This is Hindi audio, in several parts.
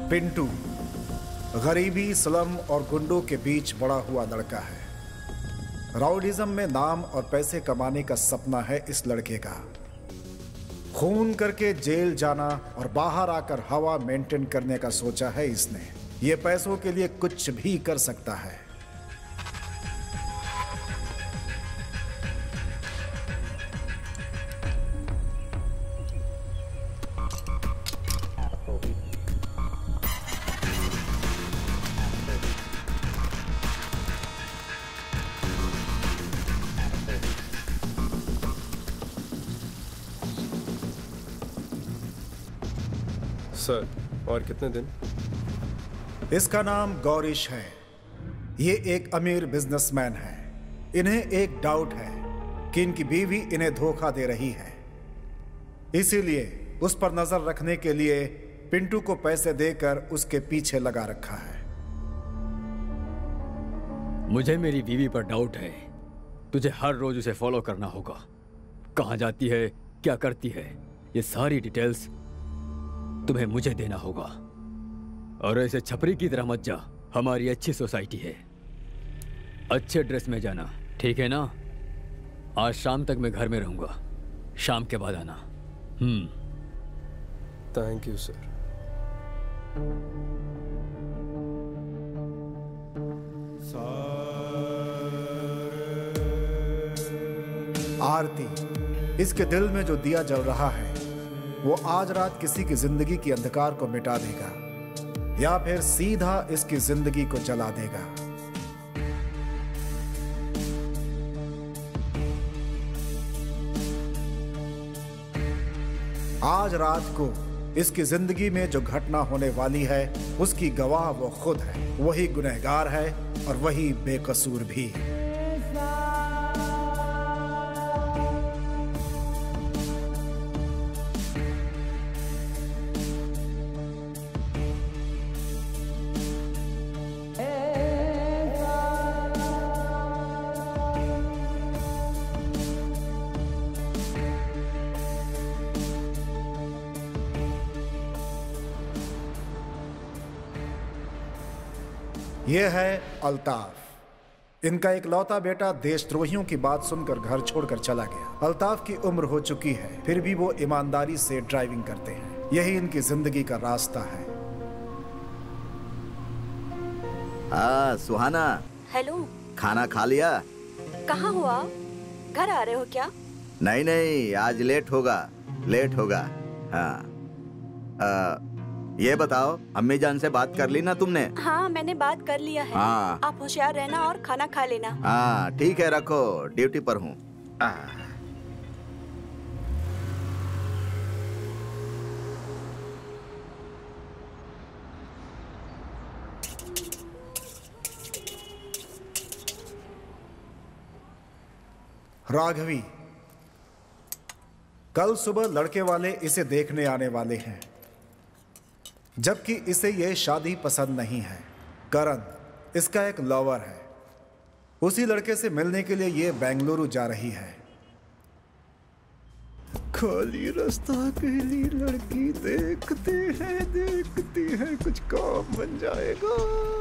पिंटू गरीबी, स्लम और गुंडों के बीच बड़ा हुआ लड़का है। राउडिज्म में नाम और पैसे कमाने का सपना है इस लड़के का। खून करके जेल जाना और बाहर आकर हवा मेंटेन करने का सोचा है इसने। ये पैसों के लिए कुछ भी कर सकता है। सर, और कितने दिन? इसका नाम गौरीश है। ये एक अमीर बिजनेसमैन है। इन्हें एक डाउट है कि इनकी बीवी इन्हें धोखा दे रही है, इसीलिए उस पर नजर रखने के लिए पिंटू को पैसे देकर उसके पीछे लगा रखा है। मुझे मेरी बीवी पर डाउट है। तुझे हर रोज उसे फॉलो करना होगा। कहाँ जाती है, क्या करती है, ये सारी डिटेल्स तुम्हें मुझे देना होगा। और ऐसे छपरी की तरह मत जा। हमारी अच्छी सोसाइटी है। अच्छे ड्रेस में जाना, ठीक है ना? आज शाम तक मैं घर में रहूंगा। शाम के बाद आना। Thank you sir. आरती, इसके दिल में जो दिया जल रहा है वो आज रात किसी की जिंदगी की अंधकार को मिटा देगा या फिर सीधा इसकी जिंदगी को जला देगा। आज रात को इसकी जिंदगी में जो घटना होने वाली है उसकी गवाह वो खुद है। वही गुनहगार है और वही बेकसूर भी। यह है अल्ताफ। इनका एक लौता बेटा देशद्रोहियों की बात सुनकर घर छोड़कर चला गया। अल्ताफ की उम्र हो चुकी है, फिर भी वो ईमानदारी से ड्राइविंग करते हैं। यही इनकी जिंदगी का रास्ता है। सुहाना। हेलो। खाना खा लिया? कहाँ हो आप? घर आ रहे हो क्या? नहीं नहीं, आज लेट होगा। हाँ, ये बताओ, अम्मी जान से बात कर ली ना तुमने? हाँ, मैंने बात कर लिया है। हाँ। आप होशियार रहना और खाना खा लेना। हाँ ठीक है, रखो, ड्यूटी पर हूँ। राघवी, कल सुबह लड़के वाले इसे देखने आने वाले हैं, जबकि इसे यह शादी पसंद नहीं है। करण इसका एक लवर है। उसी लड़के से मिलने के लिए ये बेंगलुरु जा रही है। खाली रास्ता अकेली लड़की देखते हैं कुछ काम बन जाएगा।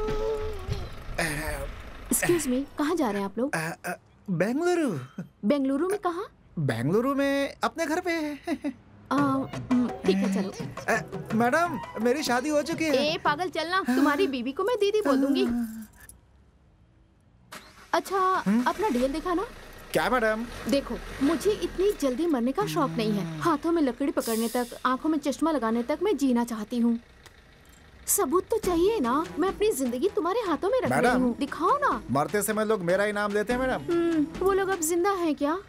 एक्सक्यूज मी, कहाँ जा रहे हैं आप लोग? बेंगलुरु। बेंगलुरु में कहाँ? बेंगलुरु में अपने घर पे। ठीक है, चलो। मैडम, मेरी शादी हो चुकी है। ए पागल, चलना। तुम्हारी बीवी को मैं दीदी बोल दूंगी। अच्छा, अपना डीएल देखा ना? क्या मैडम? देखो, मुझे इतनी जल्दी मरने का शौक नहीं है। हाथों में लकड़ी पकड़ने तक, आंखों में चश्मा लगाने तक मैं जीना चाहती हूँ। सबूत तो चाहिए ना। मैं अपनी जिंदगी तुम्हारे हाथों में रख रही हूँ। दिखाओ ना। मरते समय लोग मेरा ही नाम लेते हैं मैडम। वो लोग अब जिंदा है क्या?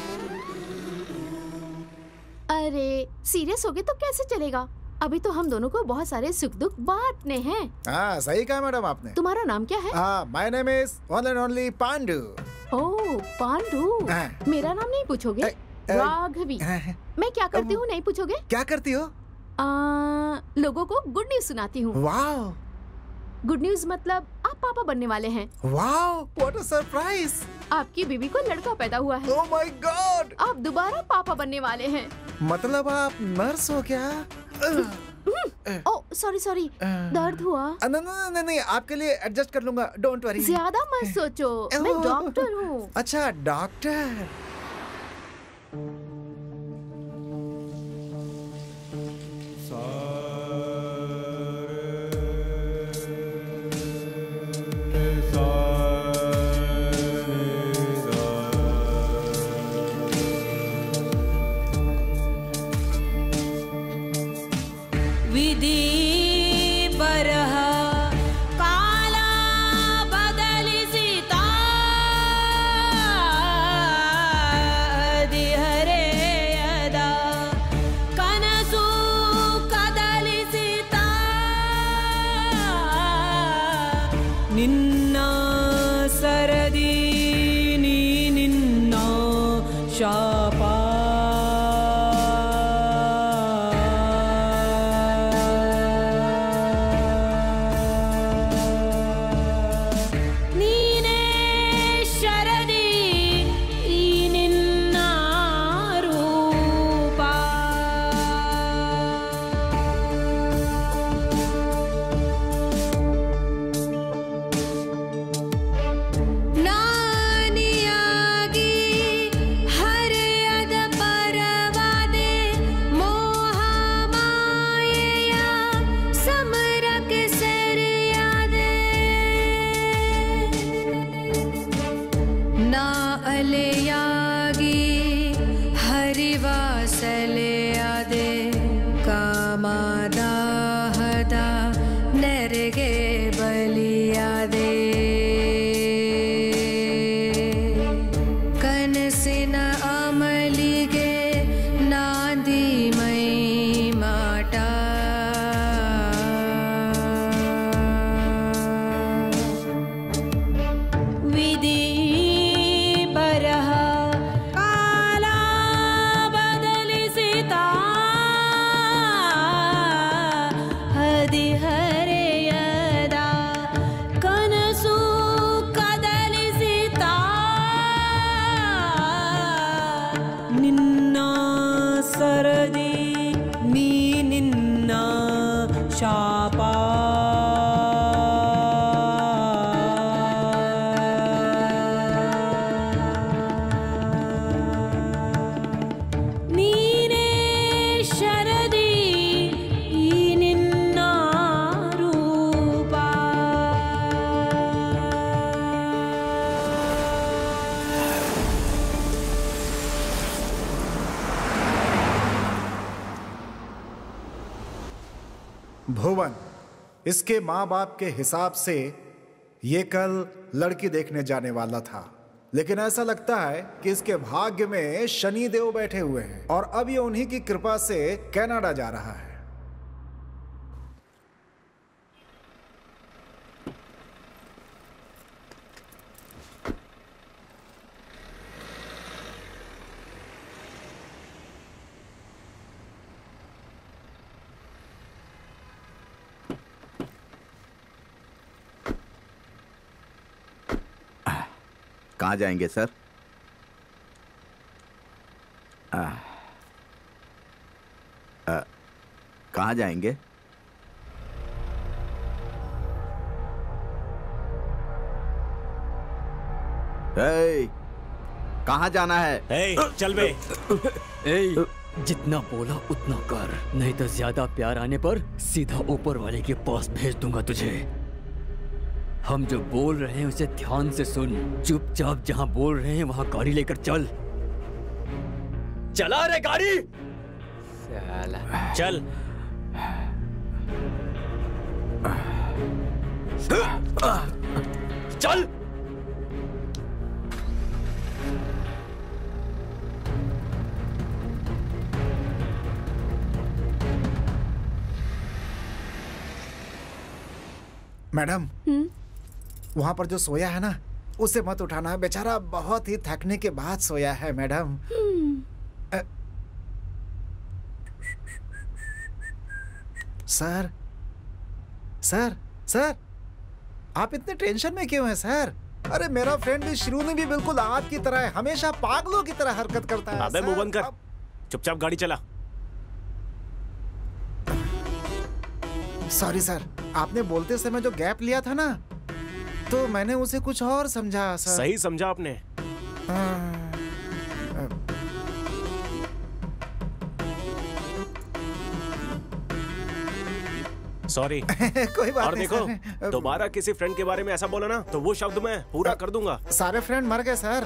अरे सीरियस हो गए तो कैसे चलेगा? अभी तो हम दोनों को बहुत सारे सुख दुख बांटने हैं। हाँ, सही कहा मैडम आपने। तुम्हारा नाम क्या है? My name is one and only Pandu. Oh, Pandu. मेरा नाम नहीं पूछोगे? राघवी। मैं क्या करती हूँ नहीं पूछोगे? क्या करती हो? लोगों को गुड न्यूज सुनाती हूँ। वाओ। गुड न्यूज मतलब आप पापा बनने वाले हैं। Wow, what a surprise. आपकी बीवी को लड़का पैदा हुआ है। Oh my god. आप दोबारा पापा बनने वाले हैं। मतलब आप नर्स हो क्या? ओ सॉरी सॉरी, दर्द हुआ? नहीं, आपके लिए एडजस्ट कर लूंगा, डोंट वरी। ज्यादा मत सोचो, मैं डॉक्टर हूँ। अच्छा, डॉक्टर। भुवन, इसके माँ बाप के हिसाब से ये कल लड़की देखने जाने वाला था, लेकिन ऐसा लगता है कि इसके भाग्य में शनि देव बैठे हुए हैं और अब ये उन्हीं की कृपा से कनाडा जा रहा है। कहाँ जाएंगे सर? कहाँ जाएंगे? कहाँ जाना है? चल बे। जितना बोला उतना कर, नहीं तो ज्यादा प्यार आने पर सीधा ऊपर वाले के पास भेज दूंगा तुझे। हम जो बोल रहे हैं उसे ध्यान से सुन, चुपचाप जहां बोल रहे हैं वहां गाड़ी लेकर चल। चला रे गाड़ी। चल। चल। मैडम, वहां पर जो सोया है ना, उसे मत उठाना, बेचारा बहुत ही थकने के बाद सोया है मैडम। सर सर सर, आप इतने टेंशन में क्यों हैं सर? अरे मेरा फ्रेंड भी शिरोनी भी बिल्कुल आपकी तरह है, हमेशा पागलों की तरह हरकत करता है। अबे मुंह बंद कर, चुपचाप गाड़ी चला। सॉरी सर, आपने बोलते समय जो गैप लिया था ना, तो मैंने उसे कुछ और समझा सर। सही समझा आपने। सॉरी। कोई बात और नहीं देखो, सर। दोबारा किसी फ्रेंड के बारे में ऐसा बोला ना तो वो शब्द मैं पूरा कर दूंगा। सारे फ्रेंड मर गए सर।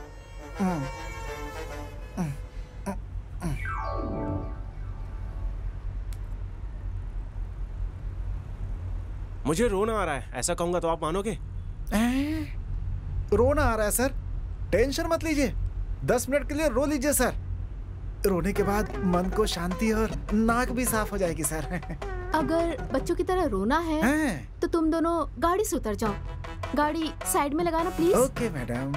मुझे रोना आ रहा है, ऐसा कहूंगा तो आप मानोगे? रोना आ रहा है सर? टेंशन मत लीजिए, 10 मिनट के लिए रो लीजिए सर। रोने के बाद मन को शांति और नाक भी साफ हो जाएगी सर। अगर बच्चों की तरह रोना है तो तुम दोनों गाड़ी से उतर जाओ। गाड़ी साइड में लगाना please. Okay madam.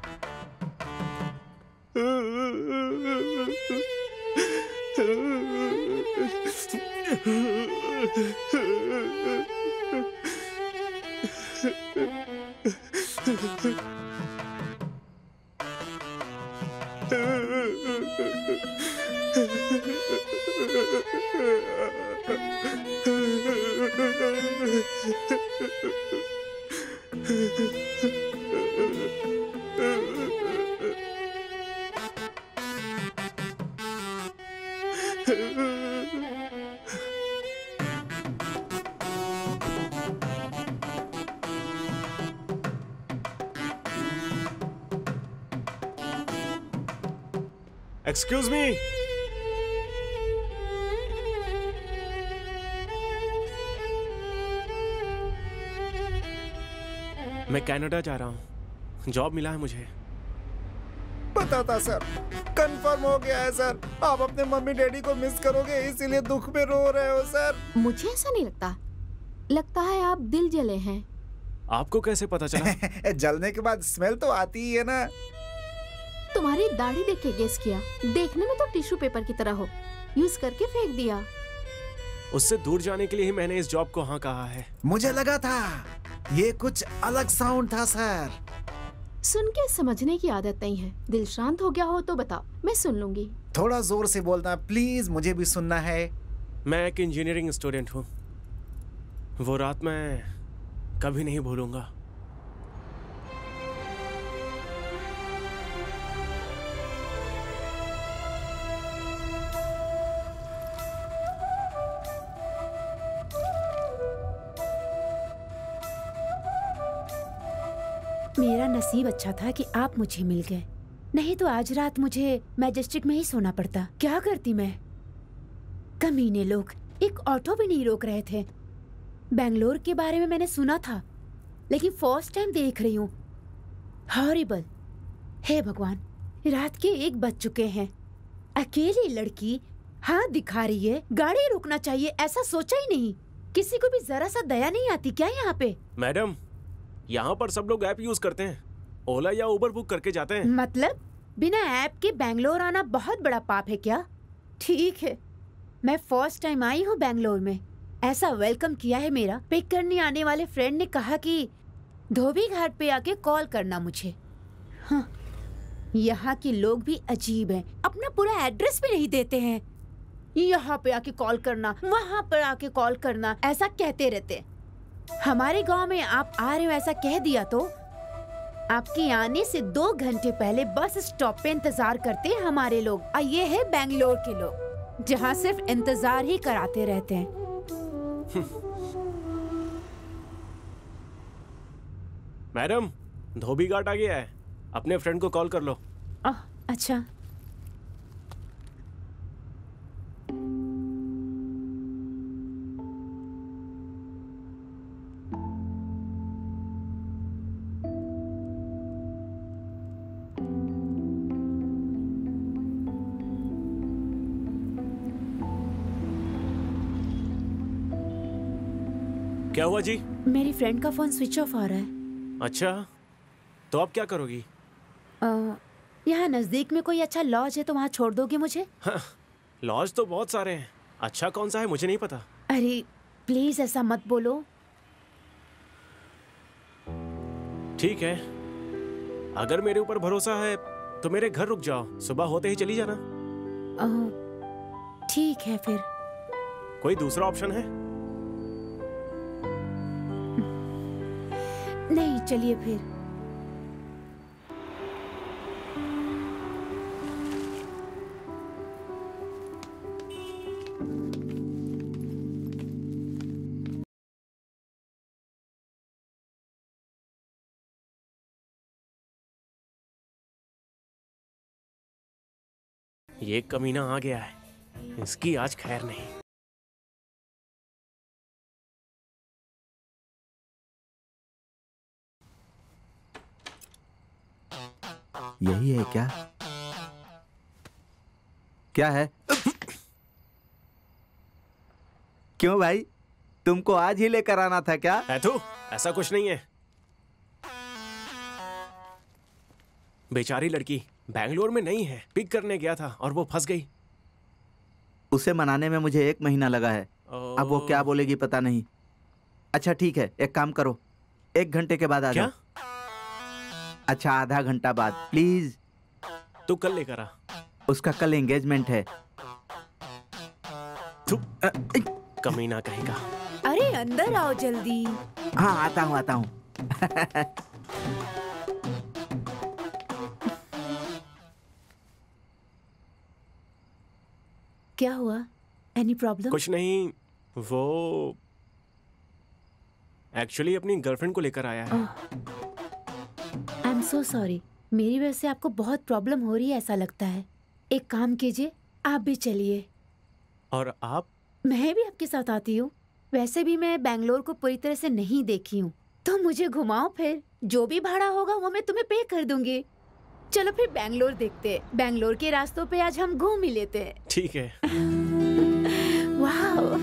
Excuse me. मैं कनाडा जा रहा हूँ, जॉब मिला है मुझे। पता था सर, कंफर्म हो गया है सर। आप अपने मम्मी डैडी को मिस करोगे, इसीलिए दुख में रो रहे हो सर। मुझे ऐसा नहीं लगता, लगता है आप दिल जले हैं। आपको कैसे पता चला? जलने के बाद स्मेल तो आती ही है ना। तुम्हारी दाढ़ी देख के गेस किया, देखने में तो टिश्यू पेपर की तरह हो, यूज करके फेंक दिया। उससे दूर जाने के लिए ही मैंने इस जॉब को हाँ कहा है। मुझे लगा था ये कुछ अलग साउंड था सर। सुन के समझने की आदत नहीं है। दिल शांत हो गया हो तो बताओ, मैं सुन लूंगी। थोड़ा जोर से बोलना प्लीज, मुझे भी सुनना है। मैं एक इंजीनियरिंग स्टूडेंट हूँ, वो रात मैं कभी नहीं भूलूंगा। मेरा नसीब अच्छा था कि आप मुझे मिल गए, नहीं तो आज रात मुझे मैजेस्टिक में ही सोना पड़ता। क्या करती मैं? कमीने लोग एक ऑटो भी नहीं रोक रहे थे। बेंगलोर के बारे में मैंने सुना था, लेकिन फर्स्ट टाइम देख रही हूँ। हॉरिबल। हे भगवान, रात के 1 बज चुके हैं। अकेली लड़की हाथ दिखा रही है, गाड़ी रोकना चाहिए ऐसा सोचा ही नहीं। किसी को भी जरा सा दया नहीं आती क्या यहाँ पे? मैडम, यहाँ पर सब लोग ऐप यूज करते हैं, ओला या उबर बुक करके जाते हैं। मतलब बिना ऐप के बेंगलोर आना बहुत बड़ा पाप है क्या? ठीक है, मैं फर्स्ट टाइम आई हूँ बेंगलोर में। ऐसा वेलकम किया है मेरा। पिक करने आने वाले फ्रेंड ने कहा कि धोबी घाट पे आके कॉल करना मुझे। हाँ, यहाँ के लोग भी अजीब हैं, अपना पूरा एड्रेस भी नहीं देते हैं। यहाँ पे आके कॉल करना, वहाँ पर आके कॉल करना, ऐसा कहते रहते। हमारे गांव में आप आ रहे हो ऐसा कह दिया तो आपके आने से 2 घंटे पहले बस स्टॉप पे इंतजार करते हैं हमारे लोग। और ये है बेंगलोर के लोग, जहाँ सिर्फ इंतजार ही कराते रहते हैं। मैडम, धोबी घाट आ गया है, अपने फ्रेंड को कॉल कर लो। अच्छा। क्या हुआ जी? मेरी फ्रेंड का फोन स्विच ऑफ आ रहा है। अच्छा, तो अब क्या करोगी? यहाँ नजदीक में कोई अच्छा लॉज है तो वहाँ छोड़ दोगे मुझे? हाँ, लॉज तो बहुत सारे हैं, अच्छा कौन सा है मुझे नहीं पता। अरे प्लीज ऐसा मत बोलो। ठीक है, अगर मेरे ऊपर भरोसा है तो मेरे घर रुक जाओ, सुबह होते ही चली जाना। ठीक है फिर। कोई दूसरा ऑप्शन है? चलिए फिर। ये कमीना आ गया है, इसकी आज खैर नहीं। यही है क्या? क्या है? क्यों भाई, तुमको आज ही लेकर आना था क्या? तो ऐसा कुछ नहीं है। बेचारी लड़की बैंगलोर में नहीं है, पिक करने गया था और वो फंस गई। उसे मनाने में मुझे 1 महीना लगा है। अब वो क्या बोलेगी पता नहीं। अच्छा ठीक है, एक काम करो, 1 घंटे के बाद आ जाओ। अच्छा, आधा घंटा बाद प्लीज। तू कल लेकर आ। उसका कल एंगेजमेंट है। कमीना कहेगा। अरे अंदर आओ जल्दी। हाँ आता हूँ आता हूँ। क्या हुआ? Any problem? कुछ नहीं, वो एक्चुअली अपनी गर्लफ्रेंड को लेकर आया है। आई एम सो सॉरी, मेरी वजह से आपको बहुत प्रॉब्लम हो रही है ऐसा लगता है। एक काम कीजिए, आप भी चलिए। और आप? मैं भी आपके साथ आती हूँ। वैसे भी मैं बैंगलोर को पूरी तरह से नहीं देखी हूँ, तो मुझे घुमाओ फिर। जो भी भाड़ा होगा वो मैं तुम्हें पे कर दूंगी। चलो फिर बैंगलोर देखते हैं। बैंगलोर के रास्तों पे आज हम घूम ही लेते हैं। ठीक है। वाह।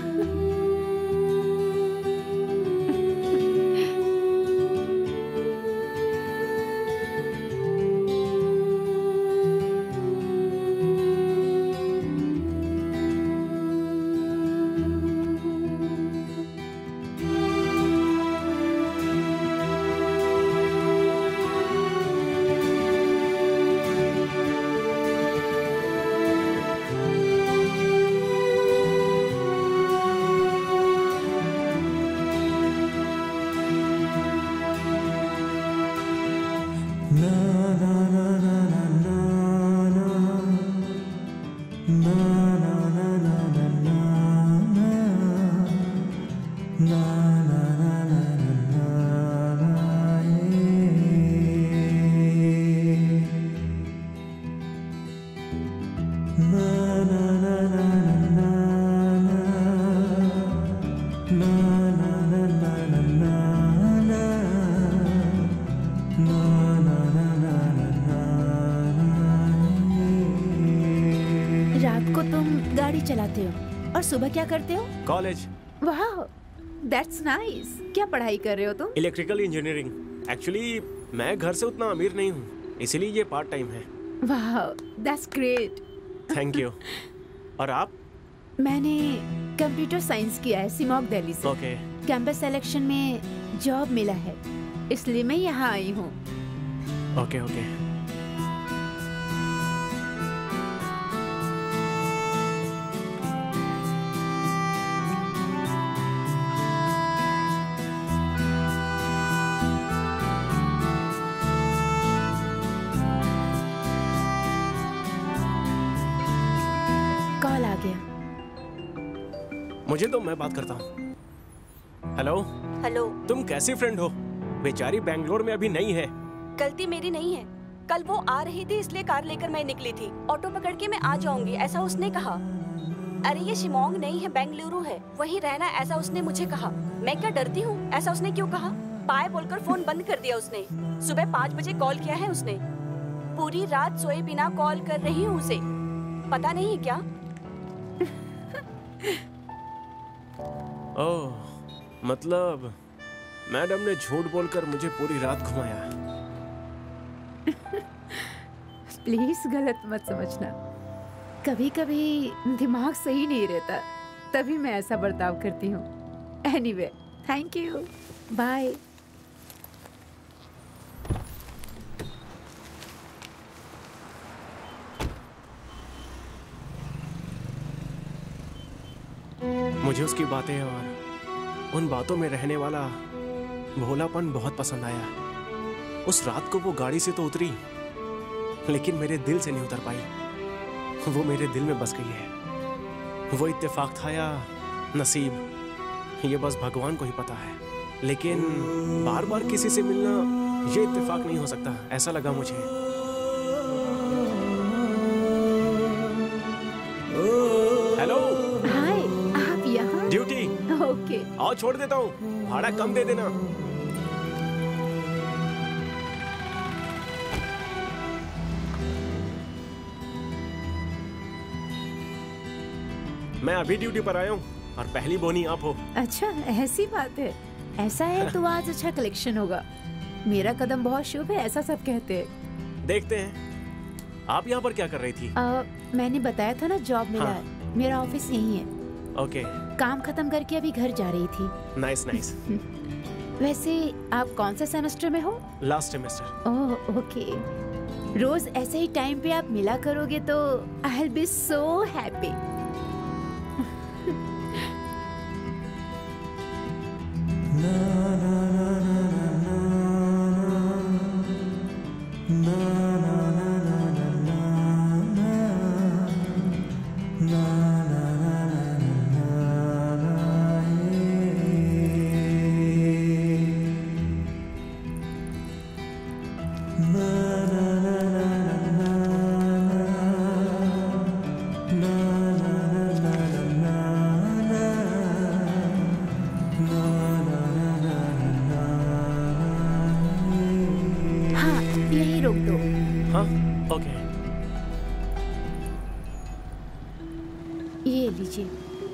चलाते हो और सुबह क्या करते हो? कॉलेज। वाह, दैट्स नाइस। क्या पढ़ाई कर रहे हो तुम? Electrical engineering. एक्चुअली मैं घर से उतना अमीर नहीं हूँ, इसीलिए ये पार्ट टाइम है। वाह, दैट्स ग्रेट। Thank you. और आप? मैंने कंप्यूटर साइंस किया है सिमोग दिल्ली से। ओके। कैंपस सिलेक्शन में जॉब मिला है, इसलिए मैं यहाँ आई हूँ। Okay okay. कॉल आ गया। मुझे तो मैं बात करता हूँ। हेलो। हेलो। तुम कैसी फ्रेंड हो? बेचारी बैंगलोर में अभी नहीं है। गलती मेरी नहीं है। कल वो आ रही थी इसलिए कार लेकर मैं निकली थी। ऑटो पकड़ के मैं आ जाऊंगी ऐसा उसने कहा। अरे ये शिमोंग नहीं है, बेंगलुरु है, वहीं रहना ऐसा उसने मुझे कहा। मैं क्या डरती हूँ? ऐसा उसने क्यों कहा? बाय बोलकर फोन बंद कर दिया उसने। सुबह 5 बजे कॉल किया है उसने। पूरी रात सोए बिना कॉल कर रही हूँ उसे। पता नहीं क्या। ओह, मतलब मैडम ने झूठ बोलकर मुझे पूरी रात घुमाया। प्लीज गलत मत समझना। कभी कभी दिमाग सही नहीं रहता, तभी मैं ऐसा बर्ताव करती हूँ। Anyway, thank you, bye. मुझे उसकी बातें और उन बातों में रहने वाला भोलापन बहुत पसंद आया। उस रात को वो गाड़ी से तो उतरी, लेकिन मेरे दिल से नहीं उतर पाई। वो मेरे दिल में बस गई है। वो इत्तेफाक था या नसीब, ये बस भगवान को ही पता है। लेकिन बार बार किसी से मिलना ये इत्तेफाक नहीं हो सकता, ऐसा लगा मुझे। हेलो। हाय, आप यहाँ? ड्यूटी। ओके। आओ छोड़ देता हूँ, भाड़ा कम दे देना। मैं अभी ड्यूटी पर आया हूँ और पहली बोनी आप हो। अच्छा, ऐसी बात है। ऐसा है तो आज अच्छा कलेक्शन होगा। मेरा कदम बहुत शुभ है, ऐसा सब कहते हैं। देखते हैं। आप यहाँ पर क्या कर रही थी? मैंने बताया था ना, जॉब मिला हाँ। है। मेरा ऑफिस यही है। ओके। काम खत्म करके अभी घर जा रही थी। Nice nice. वैसे आप कौन सा सेमेस्टर में हो? Last semester. Oh okay. रोज ऐसे ही टाइम पे आप मिला करोगे तो I will be so happy. ये लीजिए।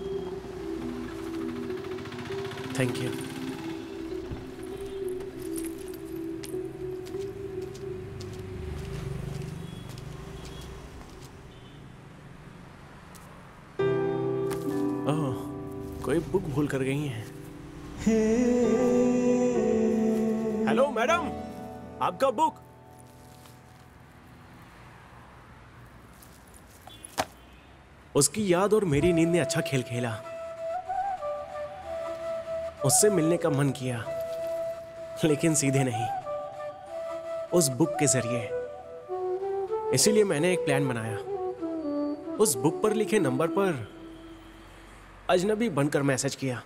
Thank you. ओह, कोई बुक भूल कर गई हैं। हेलो मैडम, आपका बुक। उसकी याद और मेरी नींद ने अच्छा खेल खेला। उससे मिलने का मन किया, लेकिन सीधे नहीं, उस बुक के जरिए। इसीलिए मैंने एक प्लान बनाया। उस बुक पर लिखे नंबर पर अजनबी बनकर मैसेज किया।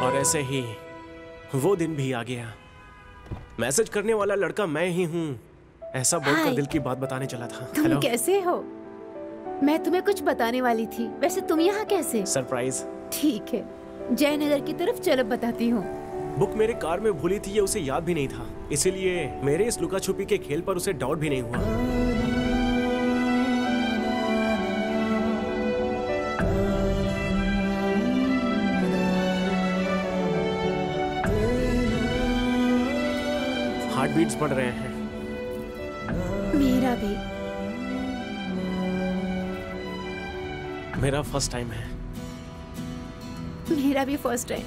और ऐसे ही वो दिन भी आ गया। मैसेज करने वाला लड़का मैं ही हूँ, ऐसा बोलकर दिल की बात बताने चला था। तुम कैसे हो? मैं तुम्हें कुछ बताने वाली थी। वैसे तुम यहाँ कैसे? सरप्राइज। ठीक है, जयनगर की तरफ चलो, बताती हूँ। बुक मेरे कार में भूली थी, ये उसे याद भी नहीं था, इसीलिए मेरे इस लुका छुपी के खेल पर उसे डाउट भी नहीं हुआ। हार्ट बीट्स बढ़ रहे हैं। मेरा भी। मेरा फर्स्ट टाइम है। मेरा भी फर्स्ट टाइम।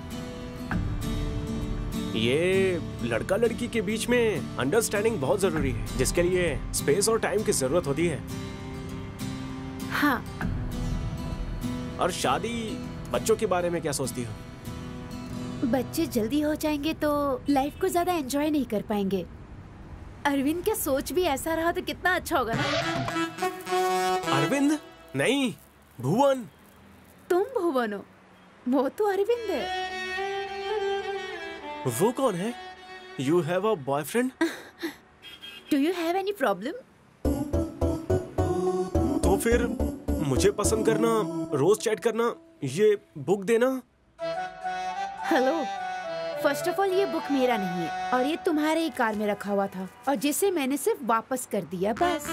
ये लड़का लड़की के बीच में अंडरस्टैंडिंग बहुत जरूरी है, जिसके लिए स्पेस और टाइम की जरूरत होती है। हाँ। और शादी, बच्चों के बारे में क्या सोचती हो? बच्चे जल्दी हो जाएंगे तो लाइफ को ज्यादा एंजॉय नहीं कर पाएंगे। अरविंद का सोच भी ऐसा रहा तो कितना अच्छा होगा ना। अरविंद नहीं, भुवन। तुम भुवन हो, वो तो अरविंद है। वो कौन है? You have a boyfriend? Do you have any problem? तो फिर मुझे पसंद करना, रोज चैट करना, ये बुक देना। हेलो, फर्स्ट ऑफ ऑल ये बुक मेरा नहीं है और ये तुम्हारे ही कार में रखा हुआ था और जिसे मैंने सिर्फ वापस कर दिया, बस।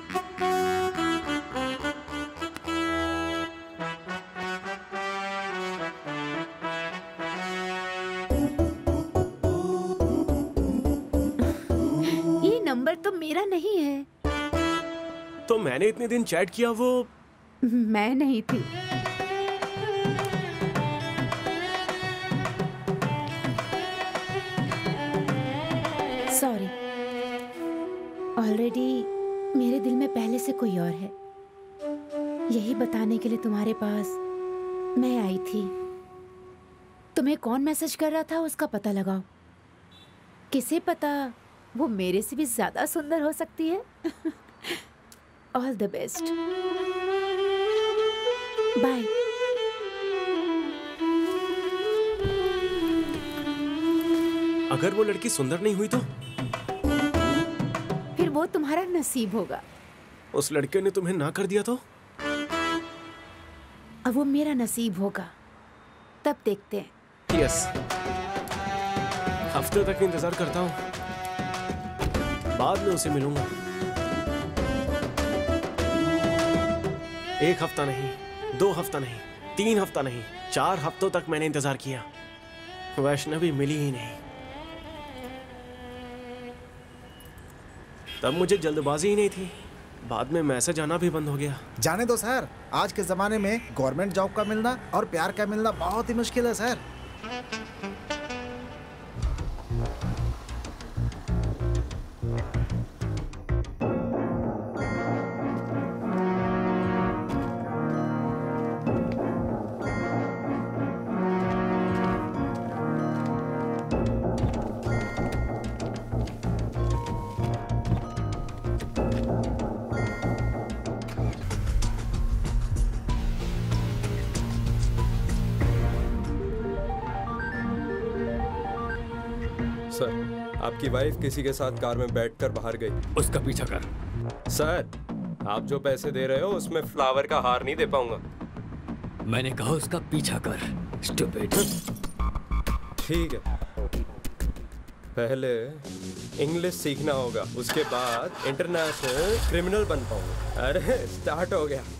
ये नंबर तो मेरा नहीं है। तो मैंने इतने दिन चैट किया, वो मैं नहीं थी। सॉरी, ऑलरेडी मेरे दिल में पहले से कोई और है। यही बताने के लिए तुम्हारे पास मैं आई थी। तुम्हें कौन मैसेज कर रहा था उसका पता लगाओ। किसे पता वो मेरे से भी ज्यादा सुंदर हो सकती है। All the best, bye. अगर वो लड़की सुंदर नहीं हुई तो? फिर वो तुम्हारा नसीब होगा। उस लड़के ने तुम्हें ना कर दिया तो? अब वो मेरा नसीब होगा, तब देखते हैं। यस, हफ्ते तक इंतजार करता हूँ, बाद में उसे मिलूंगा। 1 हफ्ता नहीं, 2 हफ्ता नहीं, 3 हफ्ता नहीं, 4 हफ्तों तक मैंने इंतजार किया, वैष्णवी मिली ही नहीं। तब मुझे जल्दबाजी ही नहीं थी, बाद में मैसेज आना भी बंद हो गया। जाने दो सर, आज के जमाने में गवर्नमेंट जॉब का मिलना और प्यार का मिलना बहुत ही मुश्किल है सर। सर, आपकी वाइफ किसी के साथ कार में बैठकर बाहर गई। उसका पीछा कर। सर, आप जो पैसे दे रहे हो उसमें फ्लावर का हार नहीं दे पाऊंगा। मैंने कहा उसका पीछा कर, स्टूपिड। ठीक है, पहले इंग्लिश सीखना होगा, उसके बाद इंटरनेशनल क्रिमिनल बन पाऊंगा। अरे स्टार्ट हो गया।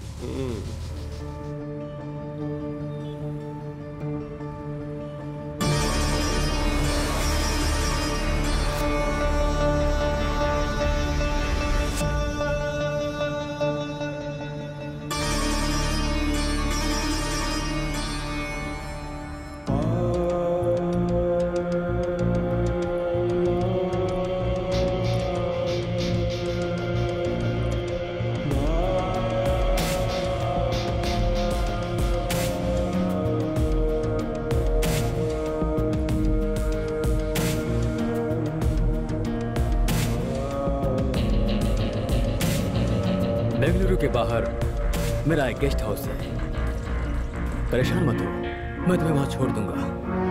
बेंगलुरु के बाहर मेरा एक गेस्ट हाउस है, परेशान मत हो, मैं तुम्हें वहां छोड़ दूंगा।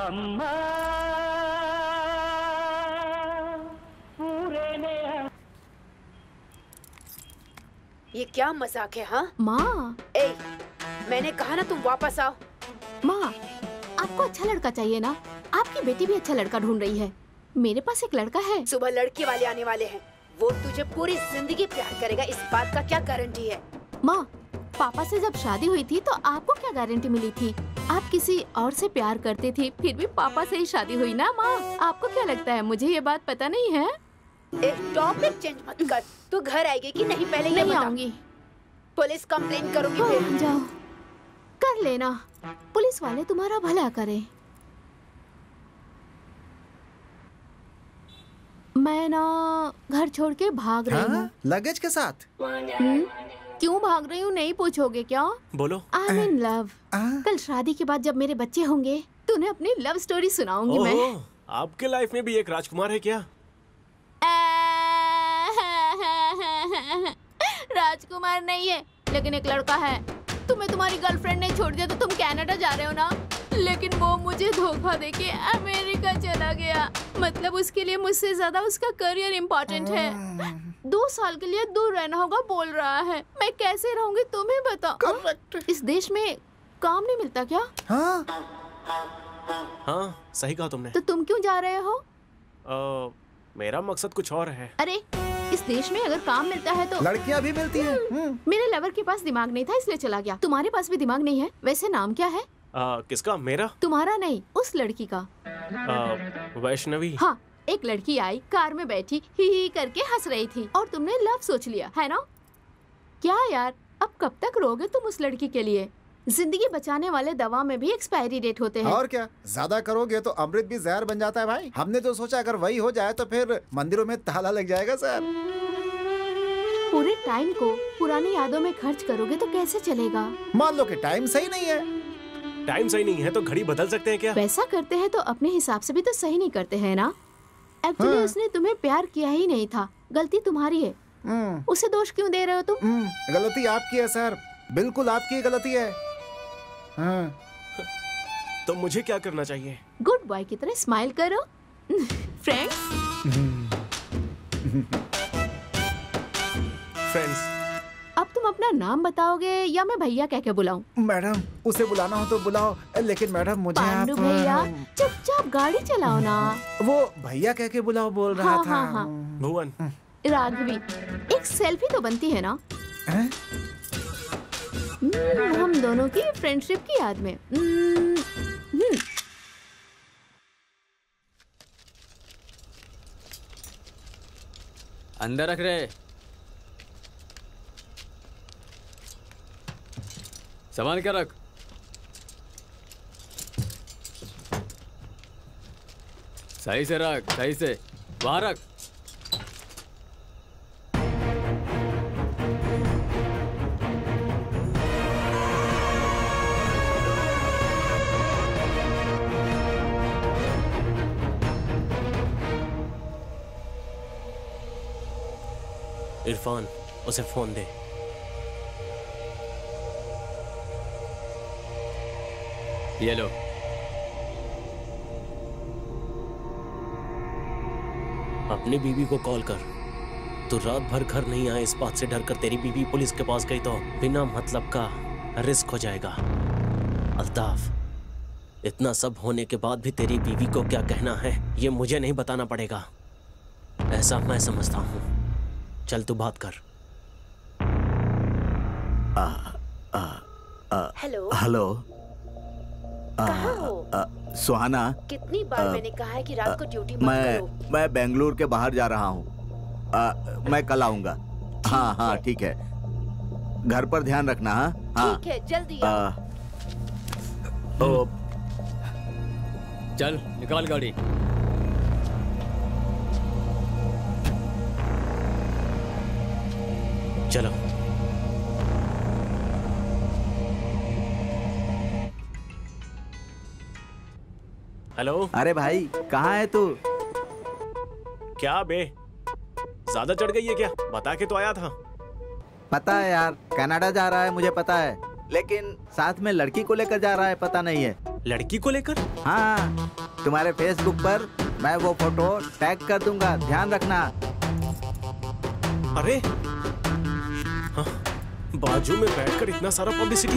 ये क्या मजाक है? हाँ माँ, मैंने कहा ना तुम वापस आओ। माँ, आपको अच्छा लड़का चाहिए ना? आपकी बेटी भी अच्छा लड़का ढूंढ रही है। मेरे पास एक लड़का है। सुबह लड़के वाले आने वाले हैं। वो तुझे पूरी जिंदगी प्यार करेगा, इस बात का क्या गारंटी है? माँ, पापा से जब शादी हुई थी तो आपको क्या गारंटी मिली थी? आप किसी और से प्यार करती थी, फिर भी पापा से ही शादी हुई ना माँ। आपको क्या लगता है मुझे ये बात पता नहीं है? टॉपिक चेंज मत कर। तू घर आएगी कि नहीं पहले ये नहीं बता। आऊंगी। पुलिस कंप्लेन करूंगी फिर। जाओ, कर लेना। पुलिस वाले तुम्हारा भला करें। मैं ना घर छोड़ के भाग रही हूँ। लगेज के साथ? क्यों भाग रही हूँ नहीं पूछोगे क्या? बोलो। I am in love. कल शादी के बाद जब मेरे बच्चे होंगे तो उन्हें अपनी लव स्टोरी सुनाऊंगी मैं। आपके लाइफ में भी एक राजकुमार है क्या? राजकुमार नहीं है, लेकिन एक लड़का है। तुम्हें तुम्हारी गर्लफ्रेंड ने छोड़ दिया तो तुम कनाडा जा रहे हो ना, लेकिन वो मुझे धोखा देके अमेरिका चला गया। मतलब उसके लिए मुझसे ज्यादा उसका करियर इम्पोर्टेंट है। 2 साल के लिए दूर रहना होगा बोल रहा है। मैं कैसे रहूंगी तुम्हें बताओ। इस देश में काम नहीं मिलता क्या? हाँ सही कहा तुमने। तो तुम क्यों जा रहे हो? मेरा मकसद कुछ और है। अरे इस देश में अगर काम मिलता है तो लड़कियां भी मिलती हैं। मेरे लवर के पास दिमाग नहीं था इसलिए चला गया। तुम्हारे पास भी दिमाग नहीं है? वैसे नाम क्या है? किसका? मेरा? तुम्हारा नहीं, उस लड़की का। वैष्णवी। हाँ, एक लड़की आई, कार में बैठी ही करके हंस रही थी और तुमने लव सोच लिया है ना? क्या यार, अब कब तक रोगे तुम उस लड़की के लिए? जिंदगी बचाने वाले दवा में भी एक्सपायरी डेट होते हैं। और क्या, ज्यादा करोगे तो अमृत भी जहर बन जाता है भाई। हमने तो सोचा अगर वही हो जाए तो फिर मंदिरों में ताला लग जाएगा सर। पूरे टाइम को पुरानी यादों में खर्च करोगे तो कैसे चलेगा? मान लो कि टाइम सही नहीं है। टाइम सही नहीं है तो घड़ी बदल सकते हैं क्या? वैसा करते हैं तो अपने हिसाब से भी तो सही नहीं करते हैं ना। एक्चुअली उसने तुम्हें प्यार किया ही नहीं था, गलती तुम्हारी है। उसे दोष क्यों दे रहे हो तुम? गलती आपकी है सर, बिल्कुल आपकी गलती है। तो मुझे क्या करना चाहिए? गुड बॉय की तरह स्माइल करो। फ्रेंड्स। अब तुम अपना नाम बताओगे या मैं भैया कह के बुलाऊं? मैडम, उसे बुलाना हो तो बुलाओ, लेकिन मैडम मुझे पांडु भैया चुपचाप गाड़ी चलाओ ना। वो भैया कह के बुलाओ बोल रहा था। हाँ। भुवन। राघवी, एक सेल्फी तो बनती है ना? हम दोनों की फ्रेंडशिप की याद में। अंदर रख रहे। संभाल के रख। सही से रख, सही से। वहां रख। इरफान, उसे फोन दे। ये लो। अपनी बीवी को कॉल कर। तू रात भर घर नहीं आए इस बात से डर कर तेरी बीवी पुलिस के पास गई तो बिना मतलब का रिस्क हो जाएगा। अल्ताफ, इतना सब होने के बाद भी तेरी बीवी को क्या कहना है ये मुझे नहीं बताना पड़ेगा, ऐसा मैं समझता हूँ। चल तू बात कर। हेलो। हेलो। कहाँ हो? सुहाना, कितनी बार मैंने कहा है कि रात को ड्यूटी मत करो। मैं बेंगलुरु के बाहर जा रहा हूँ। मैं कल आऊंगा। हाँ ठीक है। घर पर ध्यान रखना। हाँ ठीक है, जल्दी आओ। चल निकाल गाड़ी। चलो। हेलो। अरे भाई, कहाँ है तू? क्या बे, ज्यादा चढ़ गई है क्या? बता के तो आया था। पता है यार, कनाडा जा रहा है मुझे पता है, लेकिन साथ में लड़की को लेकर जा रहा है पता नहीं है। लड़की को लेकर? हाँ, तुम्हारे फेसबुक पर मैं वो फोटो टैग कर दूंगा, ध्यान रखना। अरे हाँ, बाजू में बैठकर इतना सारा पब्लिसिटी।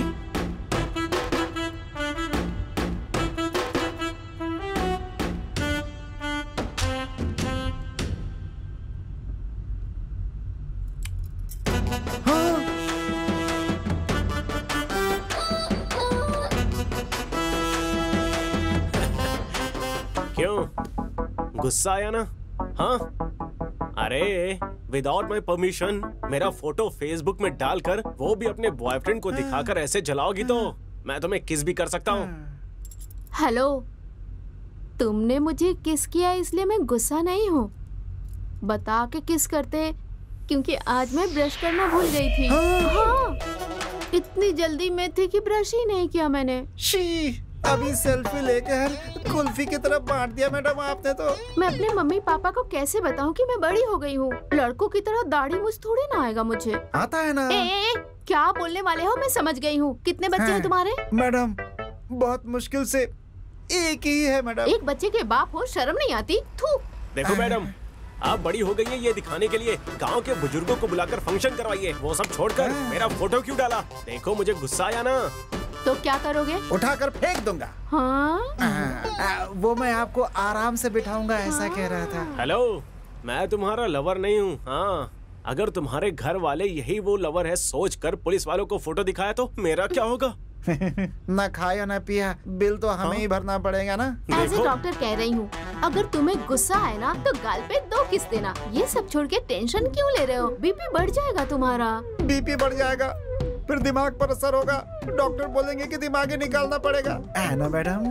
गुस्सा आया ना? हाँ, अरे विदाउट माई परमिशन मेरा फोटो फेसबुक में डालकर वो भी अपने बॉयफ्रेंड को दिखाकर ऐसे जलाओगी तो मैं तुम्हें किस भी कर सकता हूँ। हेलो, तुमने मुझे किस किया इसलिए मैं गुस्सा नहीं हूँ। बता के किस करते, क्योंकि आज मैं ब्रश करना भूल गई थी। हाँ, इतनी जल्दी में थी कि ब्रश ही नहीं किया मैंने। शी, अभी सेल्फी लेकर कुल्फी की तरफ बांट दिया मैडम आपने तो। मैं अपने मम्मी पापा को कैसे बताऊं कि मैं बड़ी हो गई हूँ? लड़कों की तरह दाढ़ी मूछ थोड़ी ना आएगा मुझे। आता है ना। ए, क्या बोलने वाले हो? मैं समझ गई हूँ। कितने बच्चे हैं तुम्हारे? मैडम बहुत मुश्किल से एक ही है मैडम। एक बच्चे के बाप हो, शर्म नहीं आती? थू। देखो मैडम, आप बड़ी हो गई हैं ये दिखाने के लिए गांव के बुजुर्गों को बुलाकर फंक्शन करवाइए। वो सब छोड़कर मेरा फोटो क्यों डाला? देखो मुझे गुस्सा आया ना। तो क्या करोगे? उठाकर फेंक दूंगा। हाँ? वो मैं आपको आराम से बिठाऊंगा ऐसा कह रहा था। हेलो, मैं तुम्हारा लवर नहीं हूँ। हाँ, अगर तुम्हारे घर वाले यही वो लवर है सोचकर पुलिस वालों को फोटो दिखाया तो मेरा क्या होगा? ना खाया ना पिया, बिल तो हमें ही भरना पड़ेगा ना। एज ए डॉक्टर कह रही हूँ, अगर तुम्हें गुस्सा आए ना तो गाल पे 2 किस देना। ये सब छोड़ के टेंशन क्यों ले रहे हो? बीपी बढ़ जाएगा तुम्हारा। बीपी बढ़ जाएगा, फिर दिमाग पर असर होगा। डॉक्टर बोलेंगे कि दिमाग ही निकालना पड़ेगा, है ना मैडम?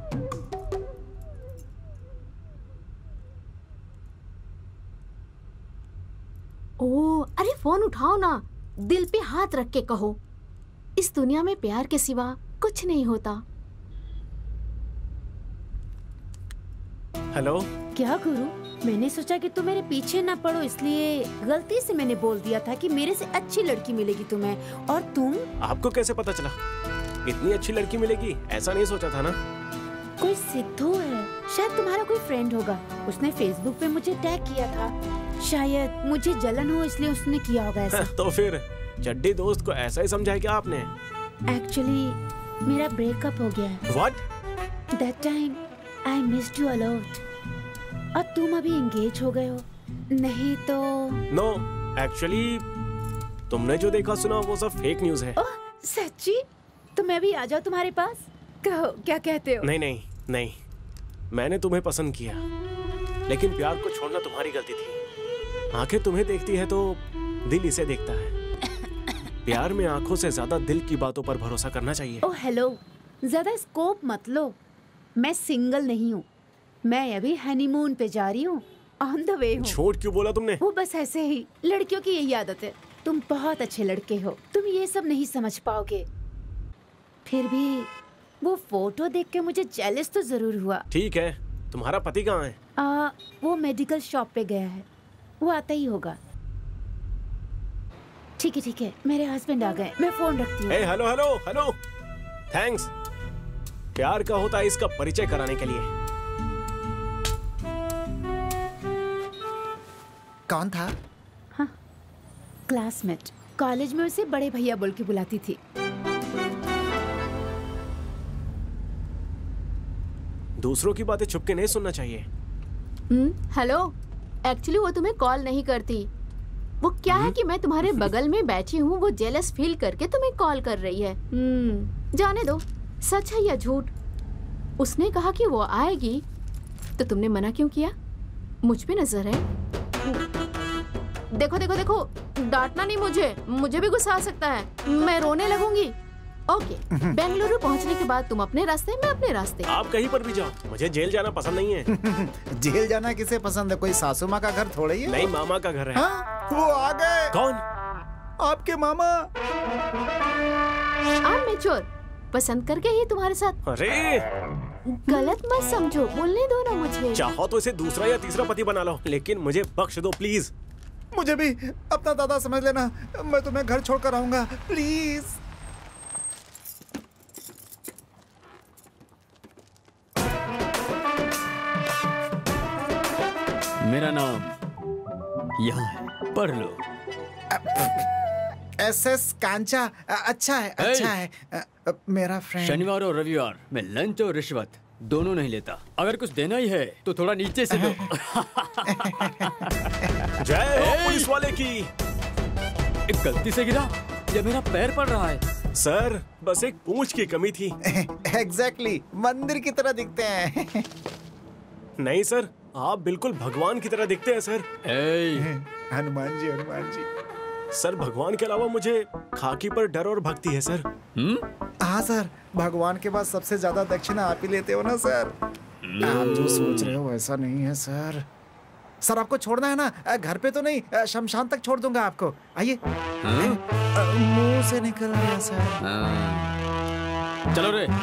ओह, अरे फोन उठाओ ना, दिल पे हाथ रख के कहो, इस दुनिया में प्यार के सिवा कुछ नहीं होता। हेलो। क्या गुरु, मैंने सोचा कि तुम मेरे पीछे ना पड़ो, इसलिए गलती से मैंने बोल दिया था कि मेरे से अच्छी लड़की मिलेगी तुम्हें। और तुम? आपको कैसे पता चला इतनी अच्छी लड़की मिलेगी? ऐसा नहीं सोचा था ना। कोई सिद्धू है, शायद तुम्हारा कोई फ्रेंड होगा। उसने फेसबुक पे मुझे टैग किया था। शायद मुझे जलन हो इसलिए उसने किया होगा ऐसा। तो फिर चड्डी दोस्त को ऐसा ही समझा है क्या आपने? एक्चुअली मेरा ब्रेकअप हो गया है। What? That time I missed you a lot. अब तुम अभी एंगेज हो गए हो, नहीं तो? No, actually तुमने जो देखा सुना वो सब फेक न्यूज है। ओह सच्ची? तो मैं भी आ जाऊँ तुम्हारे पास? कहो, क्या कहते हो? नहीं नहीं नहीं, मैंने तुम्हें पसंद किया, लेकिन प्यार को छोड़ना तुम्हारी गलती थी। आंखें तुम्हें देखती है तो दिल इसे देखता है। प्यार में आंखों से ज्यादा दिल की बातों पर भरोसा करना चाहिए। ओह हेलो, ज्यादा स्कोप मत लो। मैं सिंगल नहीं हूँ, मैं अभी हनीमून पे जा रही हूँ, ऑन द वे हूँ। झूठ क्यों बोला तुमने? वो बस ऐसे ही, लड़कियों की यही आदत है। तुम बहुत अच्छे लड़के हो, तुम ये सब नहीं समझ पाओगे। फिर भी वो फोटो देख के मुझे जेलस तो जरूर हुआ। ठीक है, तुम्हारा पति कहाँ है? वो मेडिकल शॉप पे गया है, वो आता ही होगा। ठीक है, मेरे हस्बैंड आ गए, मैं फोन रखती हूँ। Hello hello hello, thanks. प्यार का होता है इसका परिचय कराने के लिए। कौन था? हाँ, क्लासमेट। कॉलेज में उसे बड़े भैया बोल के बुलाती थी। दूसरों की बातें छुप के नहीं सुनना चाहिए। हेलो, एक्चुअली वो तुम्हें कॉल नहीं करती। वो क्या है कि मैं तुम्हारे बगल में बैठी हूँ, वो जेलस फील करके तुम्हें कॉल कर रही है। जाने दो, सच है या झूठ। उसने कहा कि वो आएगी, तो तुमने मना क्यों किया? मुझ पे नजर है। देखो देखो देखो, डांटना नहीं मुझे भी गुस्सा आ सकता है, मैं रोने लगूंगी। ओके, बेंगलुरु पहुंचने के बाद तुम अपने रास्ते, मैं अपने रास्ते। आप कहीं पर भी जाओ, मुझे जेल जाना पसंद नहीं है। जेल जाना किसे पसंद है? कोई सासू माँ का घर थोड़ा ही है। नहीं, मामा का घर है। हाँ? वो आ गए। कौन? आपके मामा। I'm mature, पसंद करके ही तुम्हारे साथ। अरे गलत मत समझो, बोलने दो ना मुझे। चाहो तो इसे दूसरा या तीसरा पति बना लो, लेकिन मुझे बख्श दो प्लीज। मुझे भी अपना दादा समझ लेना, मैं तुम्हें घर छोड़कर आऊंगा, प्लीज। मेरा नाम यहाँ है, पढ़ लो। SS कांचा। अच्छा है, अच्छा है। मेरा फ्रेंड। शनिवार और रविवार में लंच और रिश्वत दोनों नहीं लेता। अगर कुछ देना ही है तो थोड़ा नीचे से दो। जय हो पुलिस वाले की। एक गलती से गिरा, ये मेरा पैर पड़ रहा है। सर बस एक पूंछ की कमी थी। एग्जैक्टली, मंदिर की तरह दिखते हैं। नहीं सर, आप बिल्कुल भगवान की तरह दिखते हैं सर। हनुमान जी, हनुमान जी। सर भगवान के अलावा मुझे खाकी पर डर और भक्ति है सर। हाँ सर, भगवान के बाद सबसे ज्यादा दक्षिणा आप ही लेते हो ना सर। आप जो सोच रहे हो वैसा नहीं है सर। सर आपको छोड़ना है ना, घर पे तो नहीं, शमशान तक छोड़ दूंगा आपको। आइए। मुंह से निकल गया सर। चलो रे।